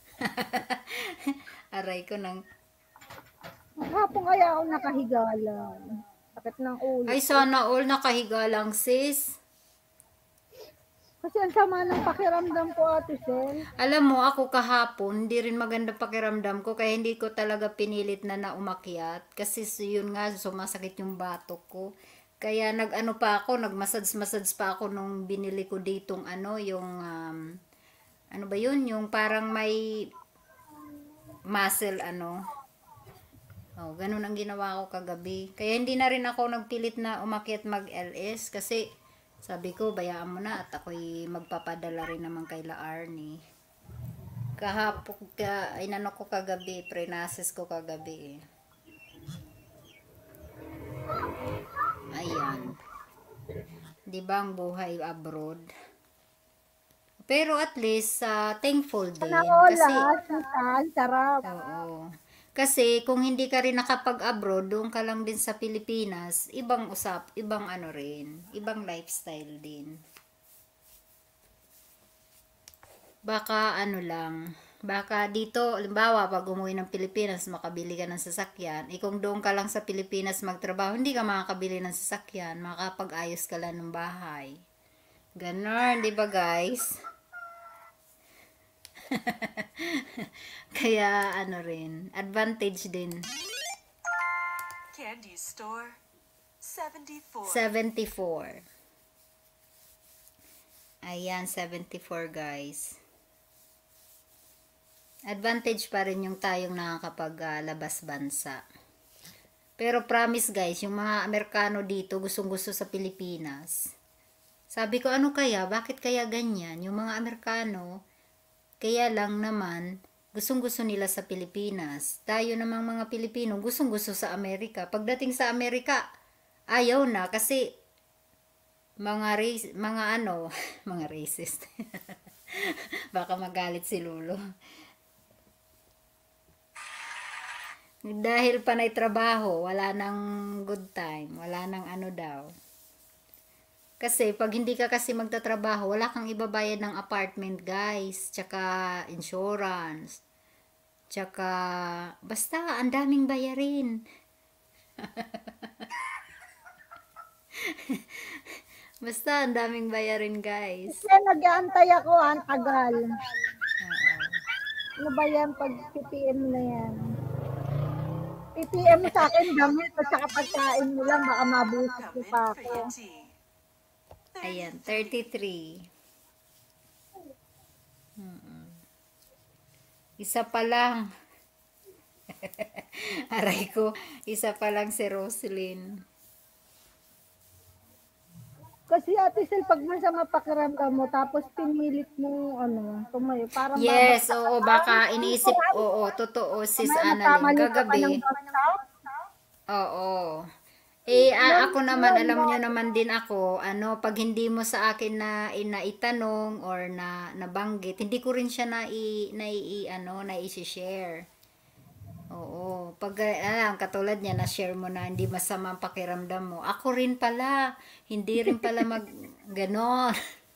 Aray ko nang... Maghapon kaya ako nakahiga lang. Sakit ng ulo. Ay, sana all nakahiga lang, sis. Kasi ang sama ng pakiramdam ko, Ate Sel. Alam mo, ako kahapon, hindi rin maganda pakiramdam ko, kaya hindi ko talaga pinilit na naumakyat. Kasi so, yun nga, sumasakit yung batok ko. Kaya nag-ano pa ako, nag-massage-massage pa ako nung binili ko ditong ano, yung, um, ano ba yun, yung parang may muscle, ano. Oh, ganun ang ginawa ko kagabi. Kaya hindi na rin ako nagpilit na umakyat mag-L S kasi sabi ko, bayaan mo na at ako'y magpapadala rin naman kay La Arnie. Kahapon, ka, inano ko kagabi, prenasis ko kagabi. Ayan. Diba ang buhay abroad? Pero at least, uh, thankful din. Nako, Kasi, lahat. Ang sarap. oo. Kasi kung hindi ka rin nakapag-abroad, doon ka lang din sa Pilipinas, ibang usap, ibang ano rin, ibang lifestyle din. Baka ano lang, baka dito, halimbawa, pag umuwi ng Pilipinas, makabili ka ng sasakyan. Eh kung doon ka lang sa Pilipinas magtrabaho, hindi ka makakabili ng sasakyan, makakapag-ayos ka lang ng bahay. Ganon, di ba guys? Kaya ano rin, advantage din. Candy store seventy-four. seventy-four. Ayan, seventy-four guys. Advantage pa rin yung tayong nakakapaglabas bansa. Pero promise guys, yung mga Amerikano dito gustong-gusto sa Pilipinas. Sabi ko, ano kaya? Bakit kaya ganyan? Yung mga Amerikano, kaya lang naman, gustong-gusto nila sa Pilipinas. Tayo namang mga Pilipino, gustong-gusto sa Amerika. Pagdating sa Amerika, ayaw na kasi mga race, mga ano, mga racist. Baka magalit si Lolo. Dahil panay trabaho, wala nang good time, wala nang ano daw. Kasi pag hindi ka kasi magtatrabaho, wala kang ibabayad ng apartment, guys. Tsaka insurance. Tsaka basta ang daming bayarin. Basta ang daming bayarin, guys. Kaya nag-aantay ako, ang tagal. Ano ba yan pag P P M na yan? P P M mo sa akin, damit at saka pagkain mo lang, baka mabusit ko Come pa in for ako. your tea. Ayan, thirty-three. Mm-mm. Isa pa lang. Aray ko, isa pa lang si Roslyn. Kasi Ate Sel, pag masama pakiramdam mo, tapos pinilit mo, ano, tumayo, parang Yes, babagsak oo, ka. baka iniisip, oo, totoo, sis May Annalyn, nagkamali ka pa kagabi, ng bagsak. oo. Eh, a- ako naman, Yun, alam yun. nyo naman din ako, ano, pag hindi mo sa akin na inaitanong or na nabanggit, hindi ko rin siya na i, na i, ano, na i-share. Oo, pag alam, katulad niya, na-share mo na hindi masama ang pakiramdam mo. Ako rin pala, hindi rin pala mag, ganon.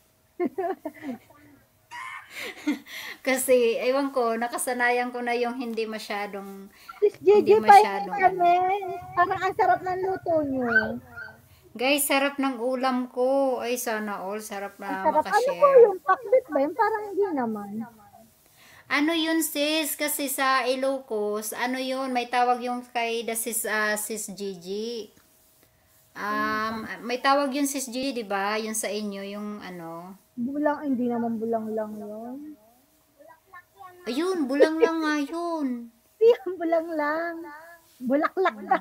Kasi, ewan ko, nakasanayan ko na yung hindi masyadong, Sis hindi Gigi, pahingi masyadong, ano. kami. Parang ang sarap ng luto nyo. Guys, sarap ng ulam ko. Ay, sana all, sarap Ang na sarap. Ano po makashare. yung pakbit ba? Yung parang hindi naman. Ano yun sis? Kasi sa Ilocos, ano yun? May tawag yung kay the sis, ah, sis Gigi. Um, may tawag yun sis Gigi, di ba? Yung sa inyo, yung ano. Bulang, hindi naman bulang lang yun. Ayun, bulang lang nga yun. Hindi yan bulang lang. Bulaklak lang.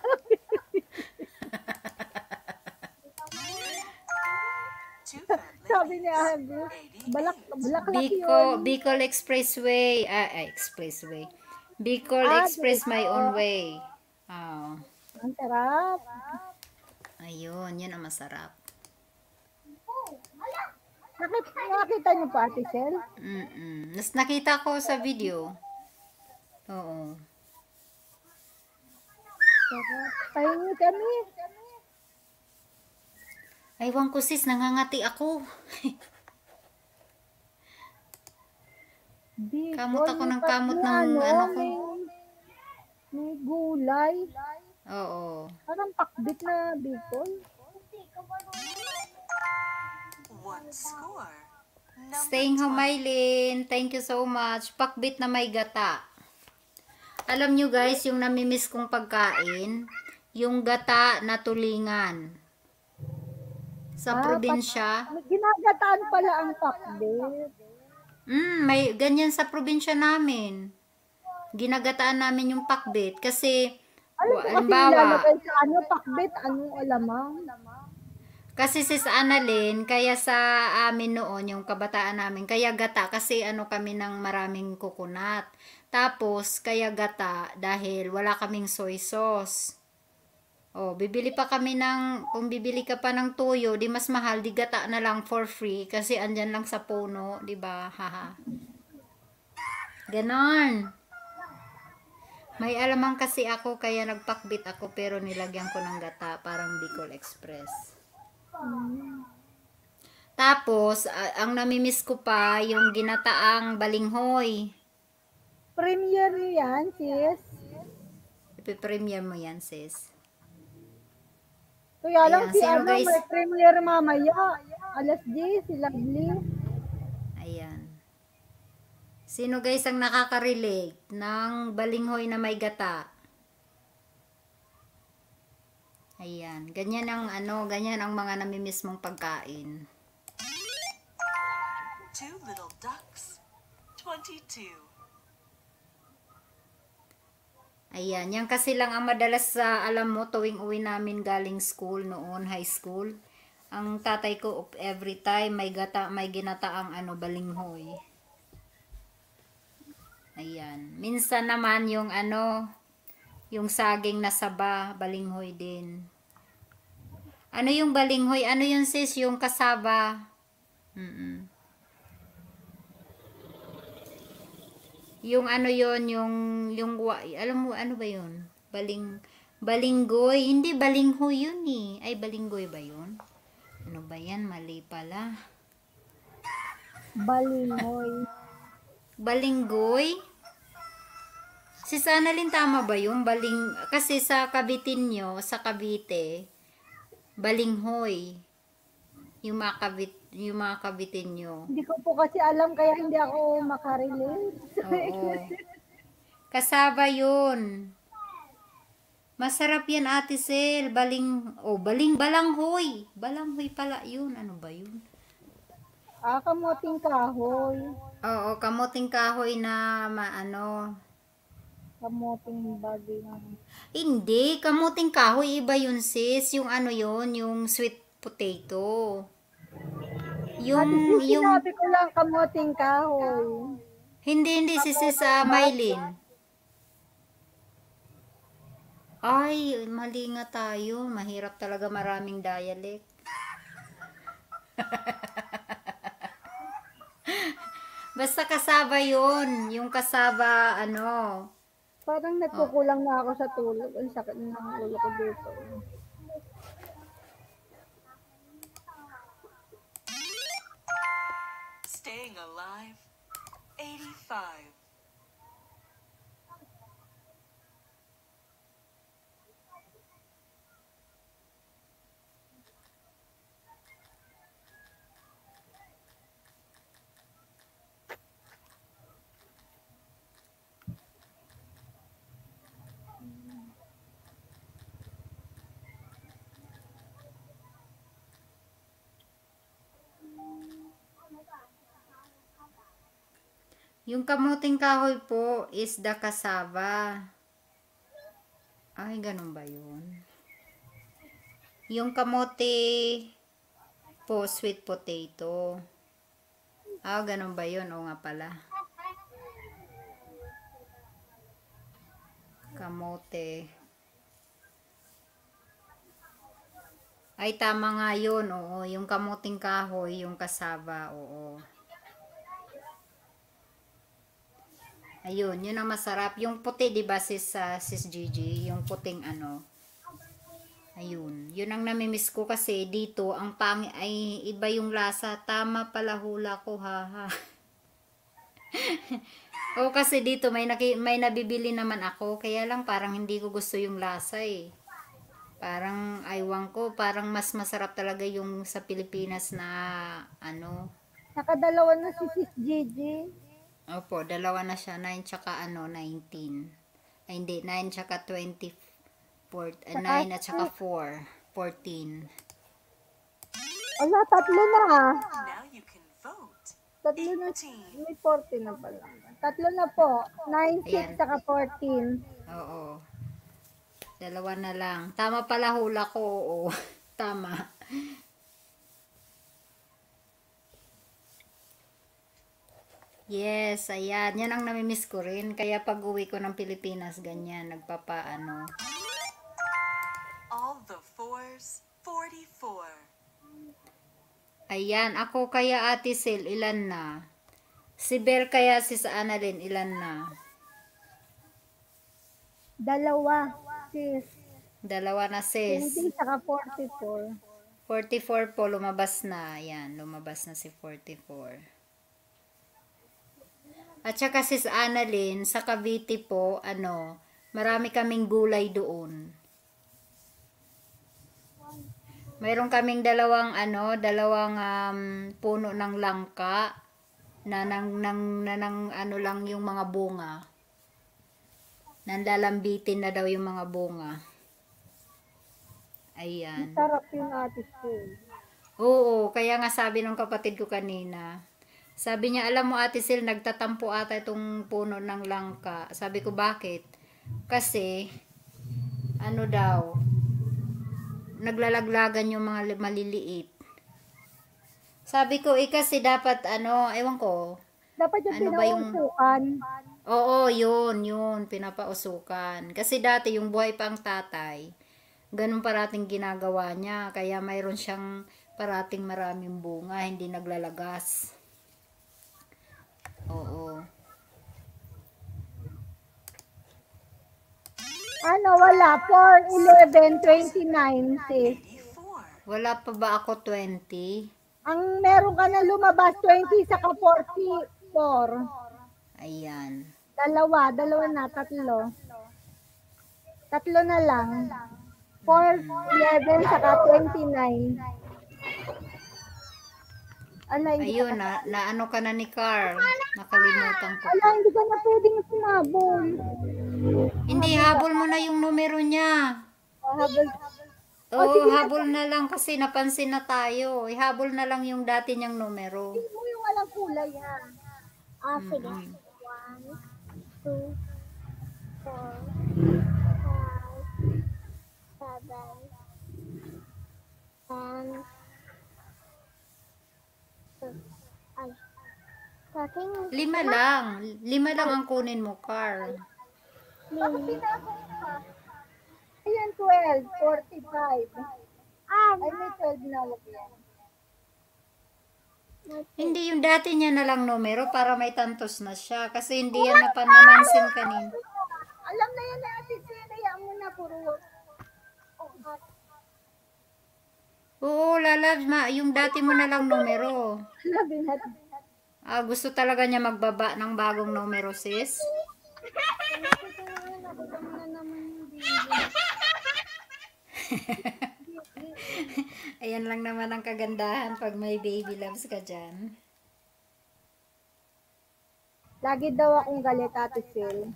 Two fat Sabi ni ladies. Abby, balak, bulaklak Bicol, yun. Bicol Expressway. Ah, ah, Expressway. Bicol Ah, Express My dito. Own Way. Oh. Ang sarap. Ayun, yun ang masarap. Nakita, nakita niyo po, Ate Sel? Mm-mm. Nas nakita ko sa video. Oo. Sarap. Pahingi kami. Aywan ko sis, nangangati ako. Bicol, Kamot ako ng may kamot may ng ano ko. May, may gulay. Oo. Parang pakbit na Bicol. One score. Number Staying home, twenty. Maylin. Thank you so much. Pakbit na may gata. Alam nyo guys, yung namimiss kong pagkain, yung gata na tulingan. Sa Ah, probinsya. May ginagataan pala ang pakbit. Mm, may ganyan sa probinsya namin. Ginagataan namin yung pakbit. Kasi, Alam ko kasi halimbawa, nilalagay sa ano, pakbit, anong alamang. kasi sis Annalyn, kaya sa amin noon, yung kabataan namin, kaya gata, kasi ano kami ng maraming coconut. Tapos, kaya gata, dahil wala kaming soy sauce. Oh, bibili pa kami ng, kung bibili ka pa ng toyo, di mas mahal, di gata na lang for free, kasi andyan lang sa puno, di ba? Haha. Ganon. May alamang kasi ako, kaya nagpakbit ako, pero nilagyan ko ng gata, parang Bicol Express. Tapos, a- ang namimiss ko pa, yung ginataang balinghoy. Premier niyo yan, sis. Ipipremiere mo yan, sis. Kaya lang Ayan, si sino ano, guys? may premier mamaya. Alas diyes, si Lovely. Ayan. Sino guys ang nakaka-relate ng balinghoy na may gata? Ayan. Ganyan ang ano, ganyan ang mga namimiss mong pagkain. Two little ducks. Twenty-two. Ayan, yan kasi lang ang madalas sa, alam mo, tuwing uwi namin galing school noon, high school. Ang tatay ko, every time, may, gata, may ginataang ano, balinghoy. Ayan. Minsan naman yung ano, yung saging na saba, balinghoy din. Ano yung balinghoy? Ano yun sis? Yung kasaba. Mm-mm. Yung ano yon yung, yung, alam mo, ano ba yun? Baling, balinggoy. Hindi, balinghoy yun eh. Ay, balinggoy ba yun? Ano ba yan? Mali pala. Balinghoy. Balinggoy? Si Sanalyn, tama ba yun? Baling, kasi sa Cabitin nyo, sa Cavite, balinghoy. Yung mga kabit, yung mga kabitin nyo. Hindi ko po kasi alam kaya hindi ako makarelate. Oo. Kasaba yun. Masarap yan, Ate Sel. Baling, oh, baling, balanghoy. Balanghoy pala yun. Ano ba yun? Ah, kamuting kahoy. Oo, kamuting kahoy na maano. Kamuting bagay ng... Hindi, kamuting kahoy iba yun sis. Yung ano yun, yung sweet potato. Yung, Ate sis, yung, sinabi ko lang kamuting kahoy. hindi, hindi si sis uh, Mylene. Ay, mali nga tayo. Mahirap talaga, maraming dialect. Basta kasaba yun. Yung kasaba, ano. Parang nagkukulang na ako sa tulog. Ang sakit ng ulo ko dito. Staying alive. eighty-five. Yung kamuting kahoy po is the cassava. Ay, ganun ba yun? Yung kamote po, sweet potato. Ah, ganun ba yun? O nga pala. Kamote. Ay, tama nga yun. Oo, yung kamuting kahoy, yung cassava. Oo. Ayun, yun ang masarap. Yung puti, di ba, sis, uh, sis Gigi? Yung puting ano. Ayun. Yun ang namimiss ko kasi dito, ang pang ay iba yung lasa. Tama pala hula ko, ha, ha. O kasi dito, may, naki, may nabibili naman ako. Kaya lang, parang hindi ko gusto yung lasa, eh. Parang, aywan ko, parang mas masarap talaga yung sa Pilipinas na, ano. Nakadalawa na si Sis Gigi. Opo, dalawa na siya, nine tsaka ano, nineteen. Ay, hindi, nine tsaka twenty-four, uh, nine at tsaka four, fourteen. Ala, tatlo na. Now you can vote. Tatlo na, eighteen. may fourteen na pala. Tatlo na po, nine, six, Ayan. saka fourteen. Oo. Dalawa na lang. Tama pala hula ko, oo. Tama. Yes, ayan. Yan ang namimiss ko rin. Kaya pag uwi ko ng Pilipinas, ganyan, nagpapaano. All the fours. forty-four. Ayan, ako kaya Ate Sil, ilan na? Si Bel kaya si sa Annalyn, ilan na? Dalawa, sis. Dalawa na sis. twenty, saka forty-four. forty-four po, lumabas na. Ayan, lumabas na si forty-four. At saka sis Annalyn, sa Cavite po, ano, marami kaming gulay doon. Mayroon kaming dalawang, ano, dalawang um, puno ng langka na nang, nang, na nang, ano lang yung mga bunga. Nanlalambitin na daw yung mga bunga. Ayan. Sarap yung Ate Sis. Oo, kaya nga sabi ng kapatid ko kanina. Sabi niya, alam mo Ate Sil, nagtatampo ata itong puno ng langka. Sabi ko, bakit? Kasi, ano daw, naglalaglagan yung mga li- maliliit. Sabi ko, eh kasi dapat, ano, ewan ko, Dapat yung ano ba yung, pinausukan. oo, yun, yun, pinapausukan. Kasi dati, yung buhay pang tatay, ganun parating ginagawa niya. Kaya mayroon siyang parating maraming bunga, hindi naglalagas. Oo. Ano, wala. four eleven twenty-nine, sis. eighty-four. Wala pa ba ako twenty? Ang meron ka na lumabas, twenty, saka forty-four. Ayan. Dalawa, dalawa na, tatlo. Tatlo na lang. four eleven, saka twenty-nine. Ano, hindi ka Ayun, na, na ano ka na ni Carl. Nakalimutan ko. Ala, hindi ka na pwedeng sumabol. Hindi, habol mo na yung numero niya. Oh, habol. Oo, habol na lang kasi napansin na tayo. Ihabol na lang yung dati niyang numero. Mo yung walang kulay, ha? Ah, sige. Mm-mm. One, two, four, five, seven, ten, ay, kaking, Lima lang. Lima lang ang kunin mo, Carl. mini. Ayan, twelve, forty-five. Ah, ay, may twelve na, wag yan. Hindi, yung dati niya na lang numero para may tantos na siya. Kasi hindi yan napanamansin kanin. Alam na yan na ate Sina, yan mo na puro. Oo, lalab, ma, yung dati mo na lang numero. Labi natin. Ah, gusto talaga niya magbaba ng bagong numero, sis? Ayan lang naman ang kagandahan pag may baby loves ka dyan. Lagi daw akong galit, ate Sil.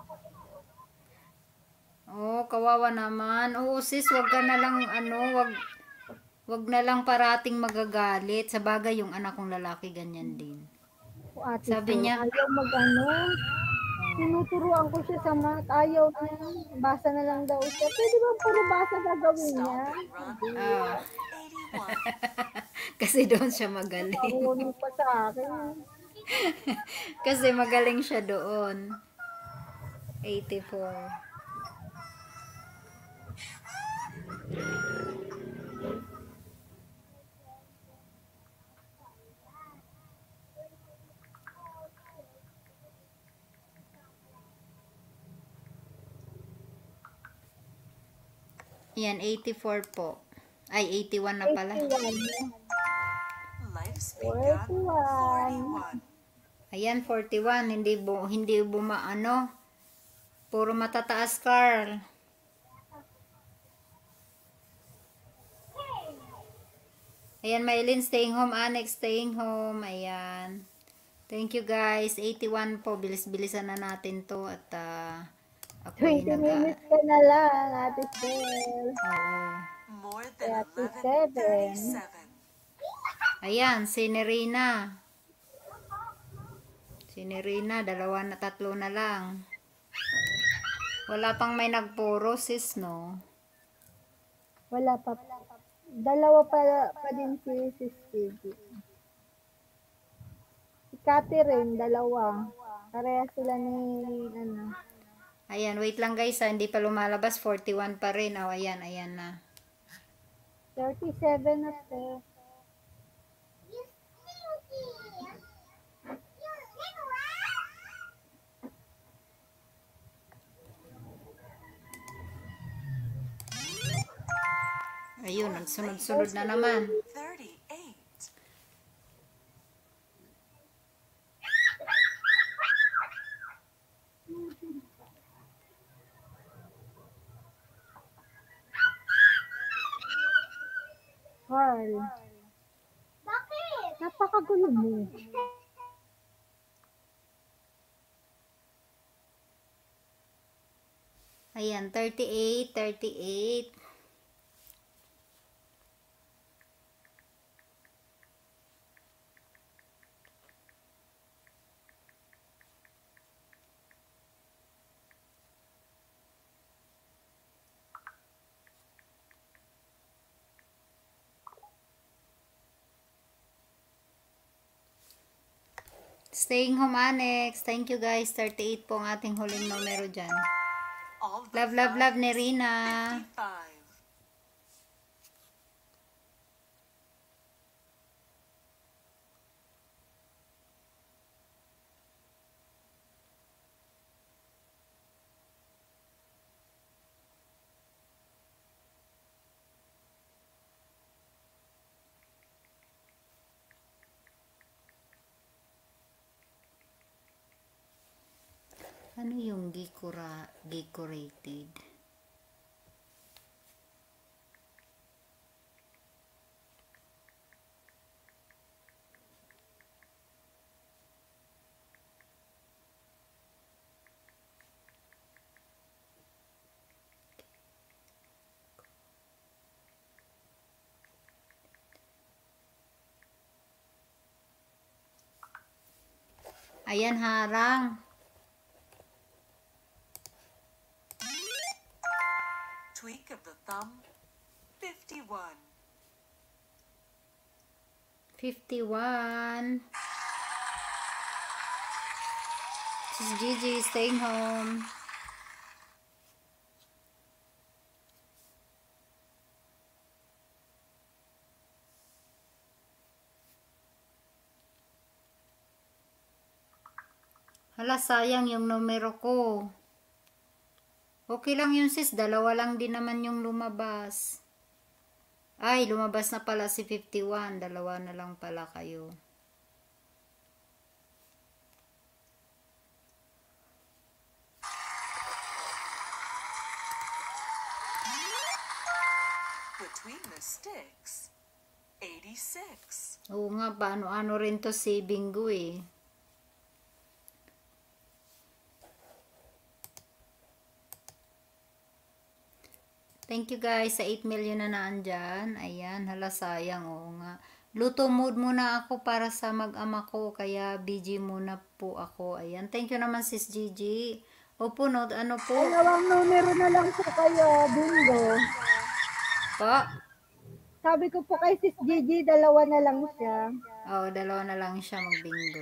Oh, kawawa naman. Oo, sis, wag ka na lang, ano, wag, wag na lang parating magagalit. Sa bagay, yung anak kong lalaki, ganyan din. O, ate Sabi Sil, niya- ayaw mag-ano. Tinuturuan ko siya sa math. Ayaw niya. Basa na lang daw siya. Pwede ba puro basa gagawin niya? Stop and run. Ah, eighty-one. kasi doon siya magaling. Marunong pa sa akin. Kasi magaling siya doon. eighty-four. Yan, eighty-four po. Ay, eighty-one na pala. eighty-one. Life's begun. forty-one. Ayan, forty-one. Hindi, bu hindi buma, ano. Puro matataas, Carl. Ayan, Maylin, staying home. Annex, staying home. Ayan. Thank you, guys. eighty-one po. Bilis-bilisan na natin to. At, ah, ako ay twenty nag- minutes ka na lang, ate Sil. Oo. More than eleven thirty-seven. thirty-seven. Ayan, si Nerina. Si Nerina, dalawa na, tatlo na lang. Wala pang may nagpuro, sis, no? Wala pa. Dalawa pa, pa din si Sis Piggy. Si Catherine, dalawa. Pareha sila ni, ano. Ayan, wait lang guys, ha, hindi pa lumalabas, forty-one pa rin. Oh, ayan, ayan na. thirty-seven na po. Ayun, nagsunod-sunod na naman. thirty-eight. Carl. Bakit? Napakagulo mo. Ayan, thirty-eight, thirty-eight. Staying home, Annex. Thank you guys. thirty-eight po ang ating huling numero dyan. All the Love, love, love, fives. Nerina. fifty-five. Ano yung Gikura, Gikurated? Ayan, harang. Tweak of the thumb. fifty-one. fifty-one. This is Gigi staying home. Hala, sayang yung numero ko. Okay lang yun sis, dalawa lang din naman yung lumabas. Ay, lumabas na pala si fifty-one, dalawa na lang pala kayo. Between the sticks. eighty-six. Oo nga, paano-ano rin to si Bingo eh. Thank you guys sa eight million na naandyan. Ayan, hala sayang. Oo nga. Luto mood muna ako para sa mag-ama ko. Kaya B G muna po ako. Ayan. Thank you naman sis Gigi. Opo, no, ano po? Dalawang numero na lang po kayo, bingo. Po? Sabi ko po kay Sis Gigi, dalawa na lang siya. Oo, dalawa na lang siya mag-bingo.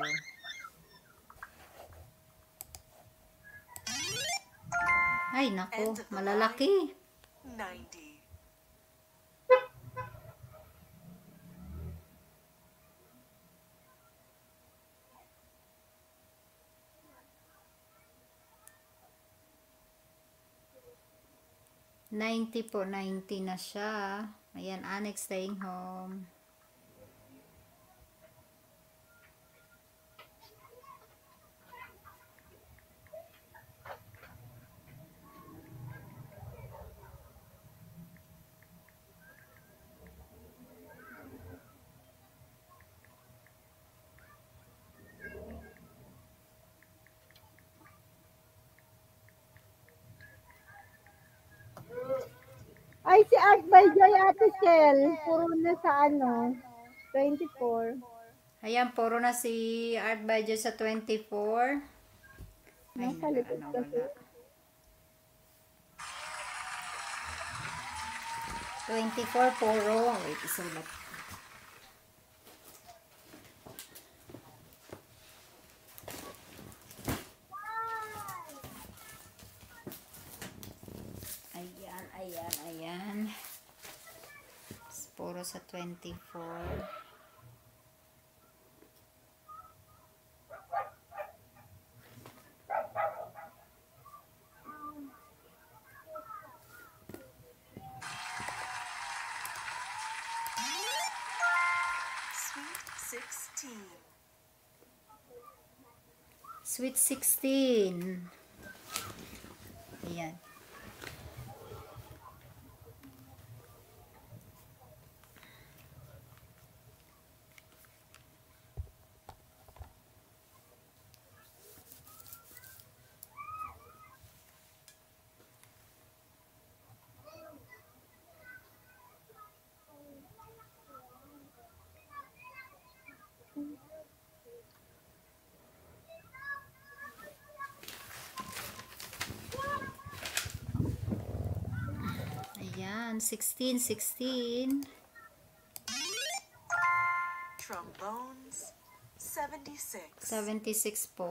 Ay, nako. Malalaki. ninety. ninety po, ninety na siya. Ayan, Annex staying home. Ay, si Art by Joy Ate Shell. Puro na sa ano, twenty-four. Ayan, puro na si Art by Diyos sa twenty-four. Ay, Nasa nala, likod ano, kasi. wala. twenty-four, puro. Wait, isulat. Ayan, ayan, ayan. Puro sa twenty-four. Sweet sixteen. Sweet sixteen. Ayan. Ayan, sixteen, sixteen. Trombones. seventy-six. seventy-six po.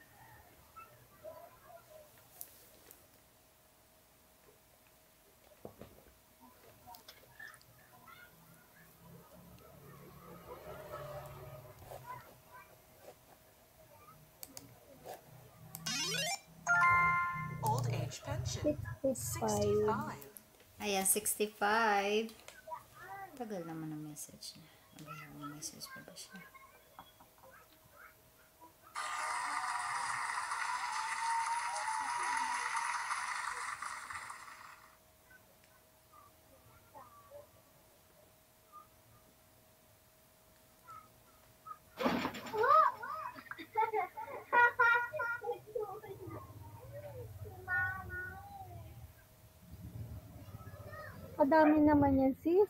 Old age pension. sixty-five. sixty-five. Ayan, sixty-five. Tagal naman ang message niya. Tagal naman ang message pa ba siya? Kadami naman yan, sis.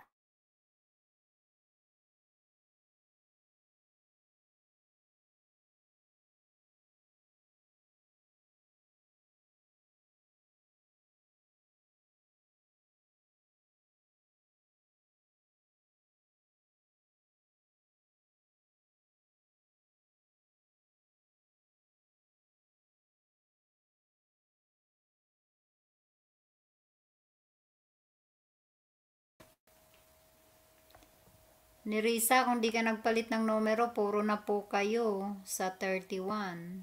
Ni Risa, kung di ka nagpalit ng numero, puro na po kayo sa thirty-one.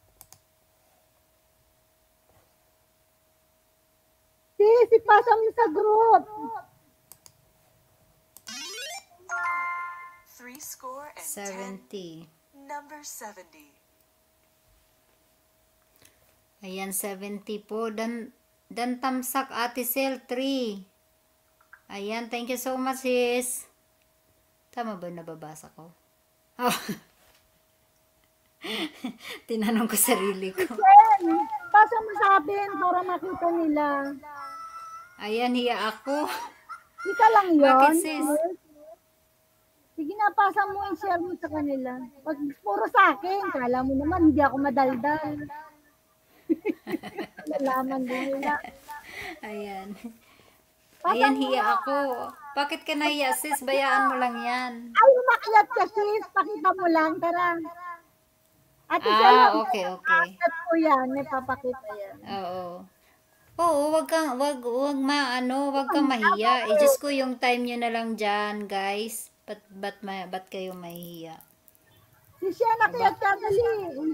Sis, ipasa mo sa group. Three score and ten. seventy. Number seventy. Ayan, seventy po. Dan, dan tamsak, Ate Sel, three. Ayan, thank you so much, sis. Tama ba nababasa ko? Oh. Tinanong ko sarili ko. Jen, pasa mo sa atin para makita nila. Ayan, hiya ako. Ika lang yun. Bakit, sis? Sige na, pasa mo and share mo sa kanila. Pag puro sa akin, kala mo naman, hindi ako madaldal. Nalaman din nila. Ayan. Pasa Ayan, mo hiya na. ako. Bakit ka nahiya, sis? Bayaan mo lang yan. Ay, umakyat ka, sis. Pakita mo lang, tara. Ate Ah, Sel, okay, okay. umakyat ko yan. May papakita yan. Oo. Oo, wag kang, wag, wag ma, ano, wag kang mahiya. Eh, Diyos ko, yung time nyo na lang dyan, guys. Ba't, ba't, ma, ba't kayo mahihiya? Sis yan, nakyat ka, dali.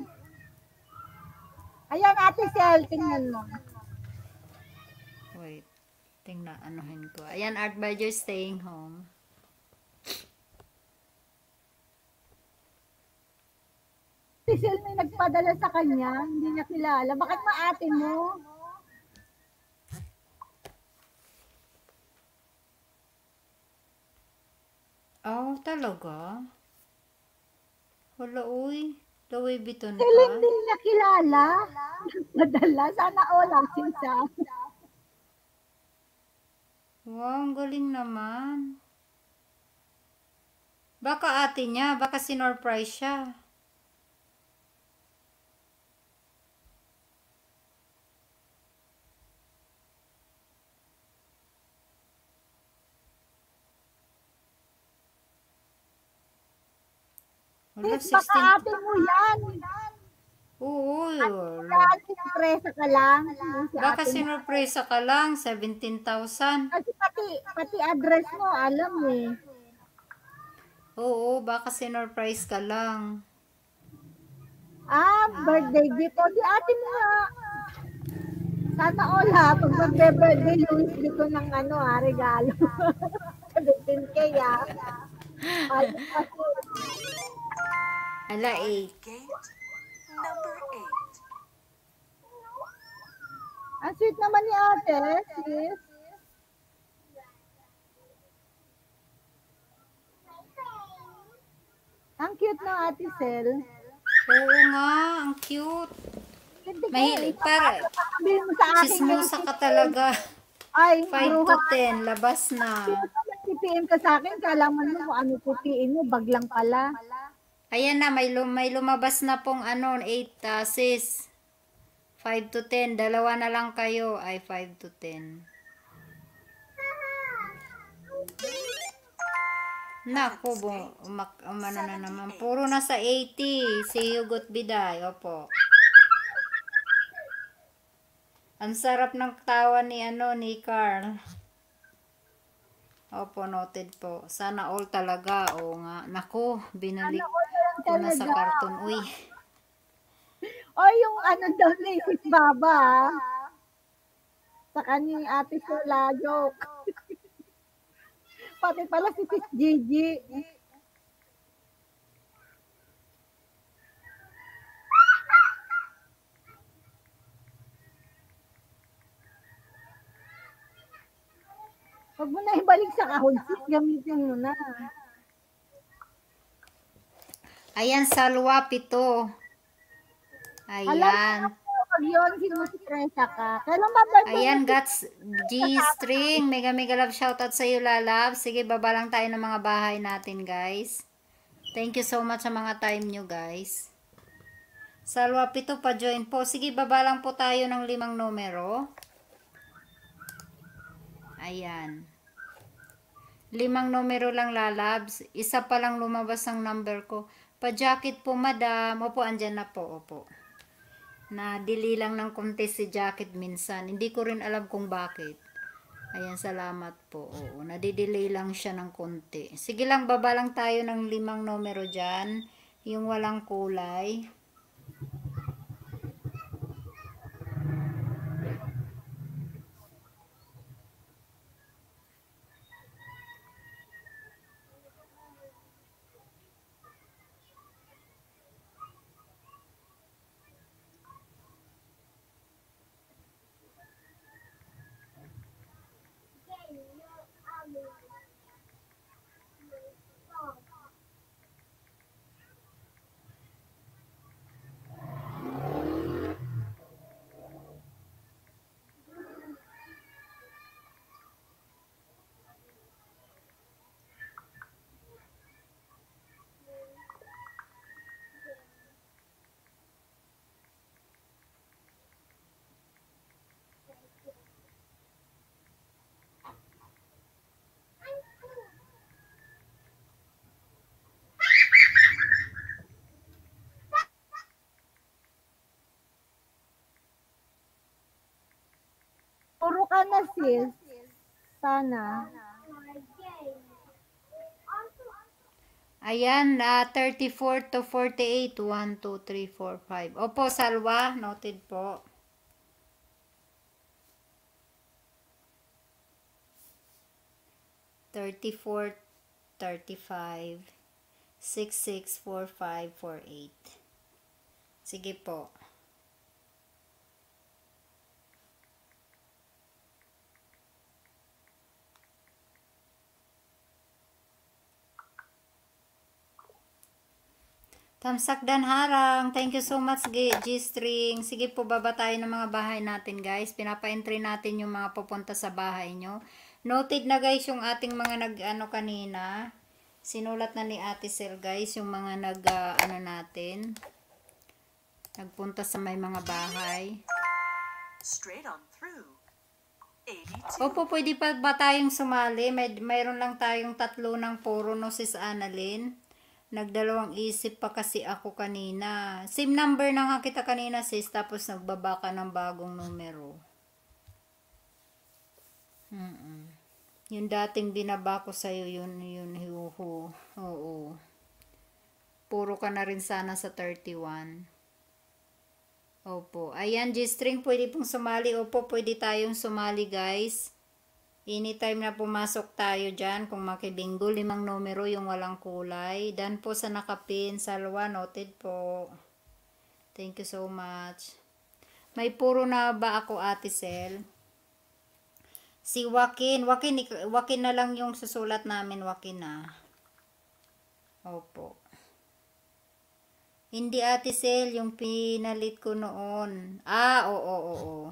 Ayan, Ate Sel, tingnan mo. Wait. Tingnan, anuhin ko. Ayan, Art Badger staying home. Si Sel may nagpadala sa kanya, hindi niya kilala. Bakit maate mo? Oh, talaga? Wala, uy. Louis Vuitton Sel pa? hindi niya kilala. Nagpadala, sana all asin siya. Wow, ang galing naman. Baka ate niya, baka sinurprise siya. Wala, Sis, baka sixteen. ate mo yan. Oo, Kaya sinpresa ka lang. Yung si baka ate mo. sinurpresa ka lang, seventeen thousand. Kasi pati, pati address mo, alam eh. Oo, baka sinurprise ka lang. Ah, birthday gift. O, di ate mo nga. Sana all ha, pag birthday, Louis dito ng ano ha, regalo. seventeen K ha. Ay, kasi, Ala, eight. Gate. Number eight. ang sweet naman ni ate, sis. Ang cute ng ate Sel. Oo nga, ang cute. Hindi ko, Mahilig, para, sabihin mo sa akin. chismosa ka talaga. Ay, five to bruha. ten, labas na. P P M ka sa akin, kalaman mo kung ano pupiin mo, baglang pala. Ayan na, may, lum may lumabas na pong ano, eight, uh, sis. five to ten, dalawa na lang kayo. Ay, five to ten. Naku, bo, umak, umano na naman. Puro nasa eighty. Si Hugot Biday. Opo. Ang sarap ng tawa ni, ano, ni Carl. Opo, noted po. Sana all talaga. Oo nga. Naku, binalik Ano ko na lang ko na sa talaga. karton. Uy. O yung ano daw ni Sis Baba, ah. Sa kanyang ate Sula, joke. Pati pala si Sis Gigi. Huwag mo na ibalik sa kahon, sis. Gamitin mo na. Ayan, salwa, pito. Ayan. Pag yun, sinustresa ka. Kailan ba ba Ayan, Gats G-String. Mega mega love shoutout sa iyo, lalab. Sige, baba lang tayo ng mga bahay natin, guys. Thank you so much sa mga time nyo, guys. Salwa, pito pa join po. Sige, baba lang po tayo ng limang numero. Ayan. Limang numero lang, lalabs. Isa pa lang lumabas ang number ko. Pa-jacket po, madam. Opo, andyan na po. Opo. Na-delay lang ng konti si jacket minsan. Hindi ko rin alam kung bakit. Ayan, salamat po. Oo, nadidelay lang siya ng konti. Sige lang, baba lang tayo ng limang numero dyan. Yung walang kulay. Puro ka na, sis. Sana. Ayan, uh, thirty-four to forty-eight. one, two, three, four, five. Opo, salwa. Noted po. thirty-four, thirty-five, six, six, four, five, four, eight. Sige po. Tamsak Dan Harang. Thank you so much, G-String. Sige po, baba tayo ng mga bahay natin, guys. Pinapa-entry natin yung mga pupunta sa bahay nyo. Noted na, guys, yung ating mga nag-ano kanina. Sinulat na ni Ate Sel, guys, yung mga nag-ano uh, natin. Nagpunta sa may mga bahay. Straight on through. eighty-two. Opo, pwede pa ba tayong sumali? May, mayroon lang tayong tatlo ng puro, no, sis Annalyn. Nagdalawang isip pa kasi ako kanina. Same number na nga kita kanina, sis. Tapos nagbaba ka ng bagong numero. Mm -mm. Yung dating binaba ko sa'yo, yun, yun, huhu. Oo. Puro ka na rin sana sa thirty-one. Opo. Ayan, G-String, pwede pong sumali. Opo, pwede tayong sumali, guys. Anytime na pumasok tayo dyan, kung makibinggo, limang numero yung walang kulay. Dan po sa nakapin, salwa, noted po. Thank you so much. May puro na ba ako, Ate Sel? Si Joaquin, Joaquin, Joaquin na lang yung susulat namin, Joaquin na. Opo. Hindi, Ate Sel, yung pinalit ko noon. Ah, oo, oo, oo.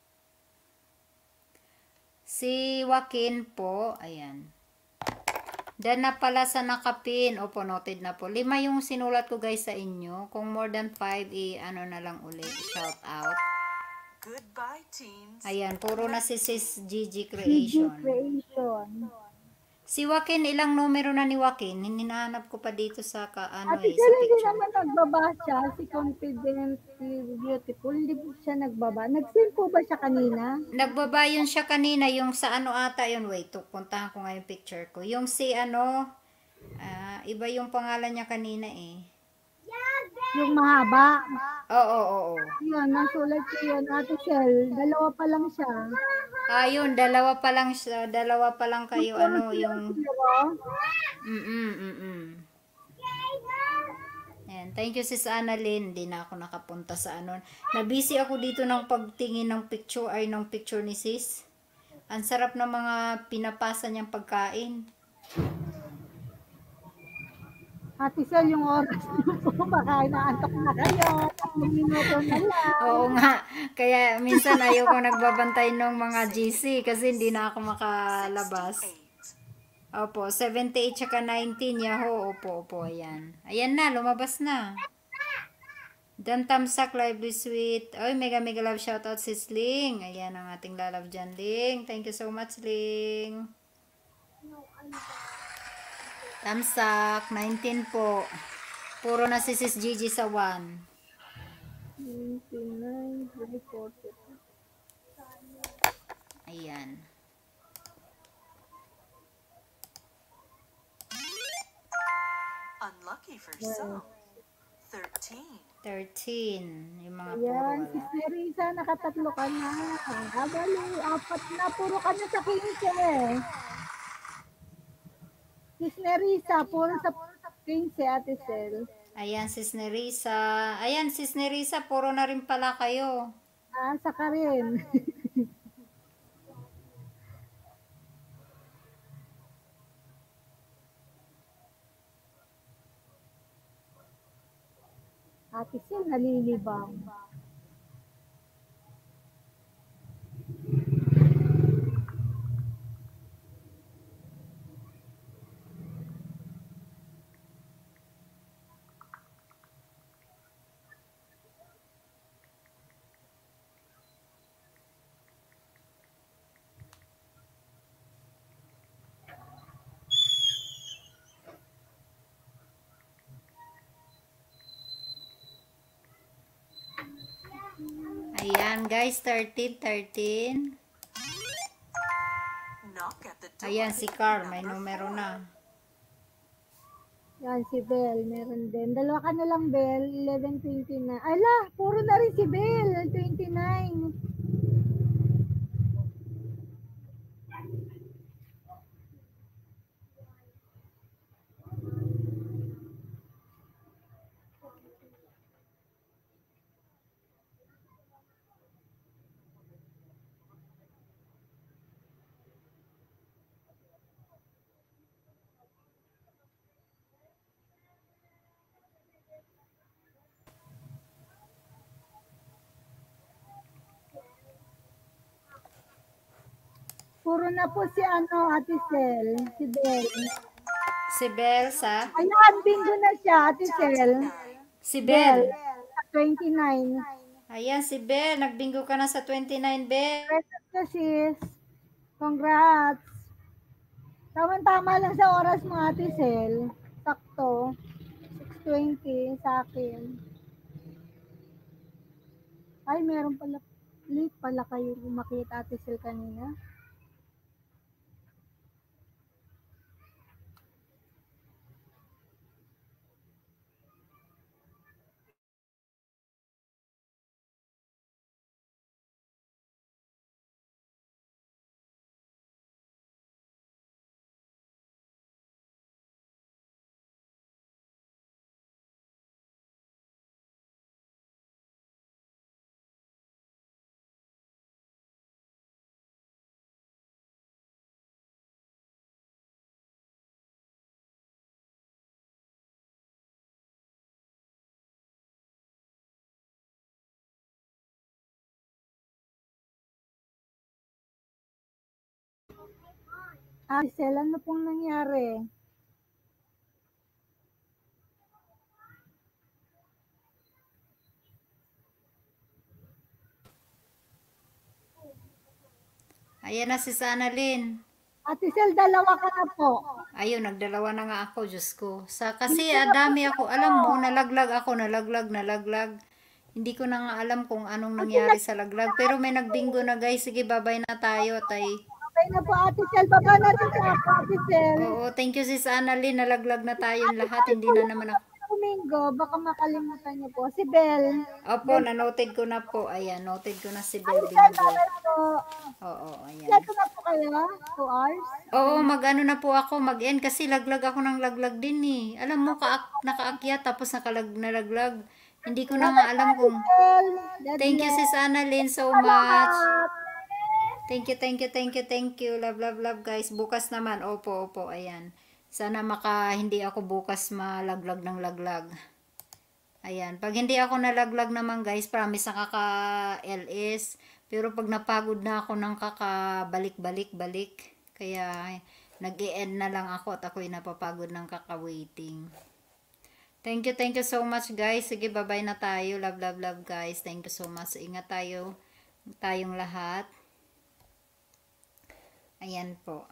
Si Joaquin po, ayan. Dan na pala sa nakapin. Opo, noted na po. Lima yung sinulat ko guys sa inyo. Kung more than five, i ano na lang ulit. Shout out. Goodbye, teens. Ayan, puro na si Sis Gigi G G Creation. Creation. Si Joaquin, ilang numero na ni Joaquin? Hinahanap ko pa dito sa ka, ano Ate eh, Sel, sa hindi picture. naman nagbaba siya. Si Confident, si Beautiful, hindi po siya nagbaba. Nag-send po ba siya kanina? Nagbaba yun siya kanina, yung sa ano ata yun. Wait, to, puntahan ko nga yung picture ko. Yung si ano, ah, iba yung pangalan niya kanina eh. Yung mahaba. Oo, oo, oo. Yun, nasulat ko yun. Ate Sel, dalawa pa lang siya. Ayun, dalawa pa lang siya, dalawa pa lang kayo, ano, yung, Zero. mm-mm, mm-mm. Ayan, thank you sis Annalyn, hindi na ako nakapunta sa ano. Nabisi ako dito ng pagtingin ng picture, ay ng picture ni sis. Ang sarap ng mga pinapasa niyang pagkain. Ate Sel, yung oras niyo po, baka inaantok na kayo. Tatlong minuto na lang. Oo nga, kaya minsan ayoko nagbabantay ng mga G C kasi hindi na ako makalabas. sixty-eight. Opo, seventy-eight tsaka nineteen, Yahoo. Opo, opo, ayan. Ayan na, lumabas na. Dan Tamsak, Lively Sweet. Oy, mega mega love shoutout si Sling. Ayan ang ating lalove dyan, Ling. Thank you so much, Ling. Tamsak, nineteen po. Puro na si Sis Gigi sa one. twenty-nine, twenty, forty. Ayan. Unlucky for some. thirteen. thirteen. Yung mga puro Ayan, wala. si Nerissa, nakatatlo ka na. Ah, bali, apat na, puro ka na sa quince. Si Nerissa, puro sa quince, Ate Sel. Ayan, Sis Nerissa. Ayan, Sis Nerissa, puro na rin pala kayo. Ah, saka rin. Ate Sel, nalilibang. Ayan, guys, thirteen, thirteen. Knock at the door. Ayan, si Carl, may Number numero four. na. Yan, si Bell, meron din. Dalawa ka na lang, Bell, eleven twenty-nine. Ala, puro na rin si Bell, twenty-nine. Puro na po si ano, Ate Sel, si Bell. Si Bell sa? Ayan, bingo na siya, Ate Sel. twenty-nine. Si Bell. twenty-nine. Ayan, si Bell. Nagbingo ka na sa twenty-nine, Bell. Congrats ka, sis. Congrats. Tama-tama lang sa oras mo, Ate Sel. Sakto. six twenty sa akin. Ay, meron pala. Late pala kayo makita, Ate Sel, kanina. Ate Sel, ano pong nangyari? Ayan na si Sanalyn. Ate Sel, dalawa ka na po. Ayun, nagdalawa na nga ako, Diyos ko. Sa, kasi ah, dami ako, alam mo, nalaglag ako, nalaglag, nalaglag. Hindi ko na nga alam kung anong nangyari sa laglag. Pero may nagbingo na guys. Sige, babay na tayo, tay. Okay na po, Ate Sel. Baba na rin sa ako, Ate Sel. Oo, thank you sis Annalyn. Nalaglag na tayong lahat. Hindi na naman ako. Domingo, baka makalimutan niyo po. Si Bel. Opo, na-noted ko na po. Ayan, noted ko na si Ate Bel Sel, Bingo. bawal po. Oo, ayan. Ito na po kayo, two hours. Oo, mag-ano na po ako, mag-end kasi laglag ako ng laglag din eh. Alam mo, ka nakaakyat tapos nakalag nalaglag. Hindi ko na nga alam kung... Thank you sis Annalyn so much. Thank you, thank you, thank you, thank you. Love, love, love guys. Bukas naman, opo, opo, ayan. Sana maka hindi ako bukas malaglag ng laglag. Ayan, pag hindi ako nalaglag naman guys, promise nakaka-L S. Pero pag napagod na ako ng kakabalik-balik-balik, kaya nag-e-end na lang ako at ako'y napapagod ng kaka-waiting. Thank you, thank you so much guys. Sige, bye-bye na tayo. Love, love, love guys. Thank you so much. Ingat tayo, tayong lahat. Ayan po.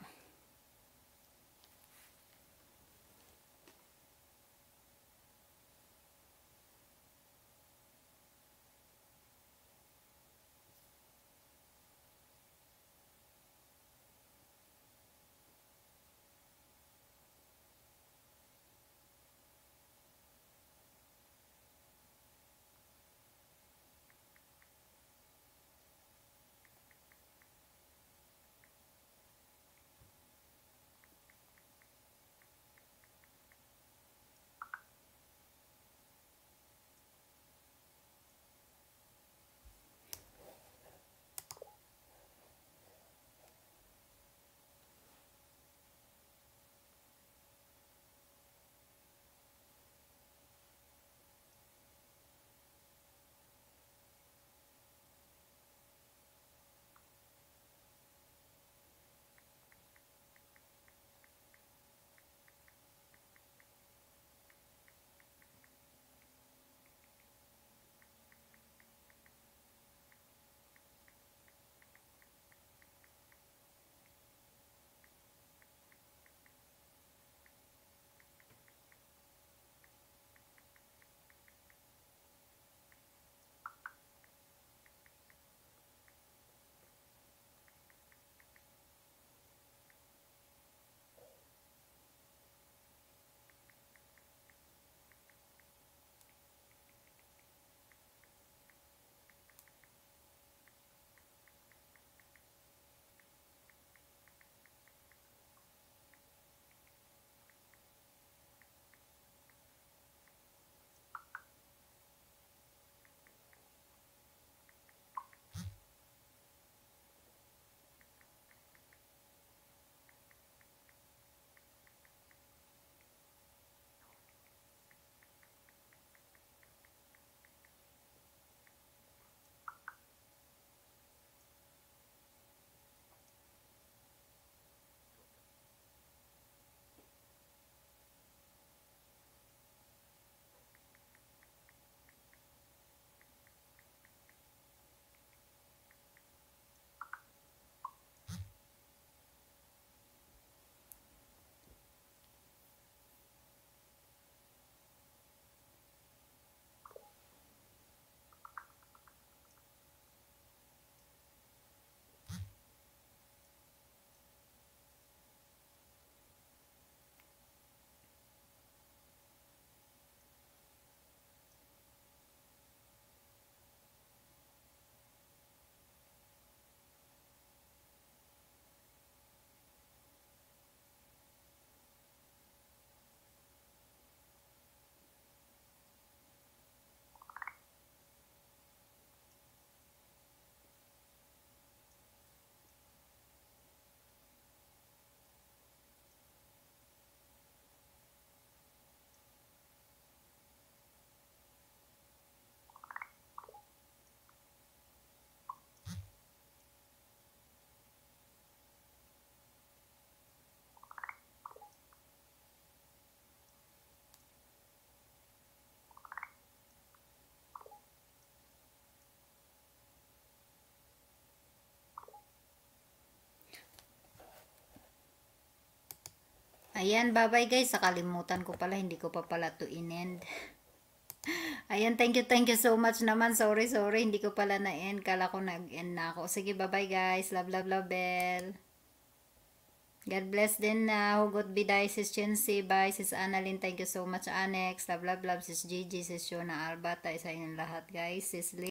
Ayan, bye-bye guys. Sakalimutan ko pala, hindi ko pa pala to in-end. Ayan, thank you, thank you so much naman. Sorry, sorry, hindi ko pala na-end. Kala ko nag-end na ako. Sige, bye-bye guys. Love, love, love, Bell. God bless din na. Hugot Biday, Sis Chensi. Bye, Sis Annalyn. Thank you so much, Annex. Love, love, love, Sis Gigi, Sis Shona Albata. Isa inyong lahat, guys. Sis Lee.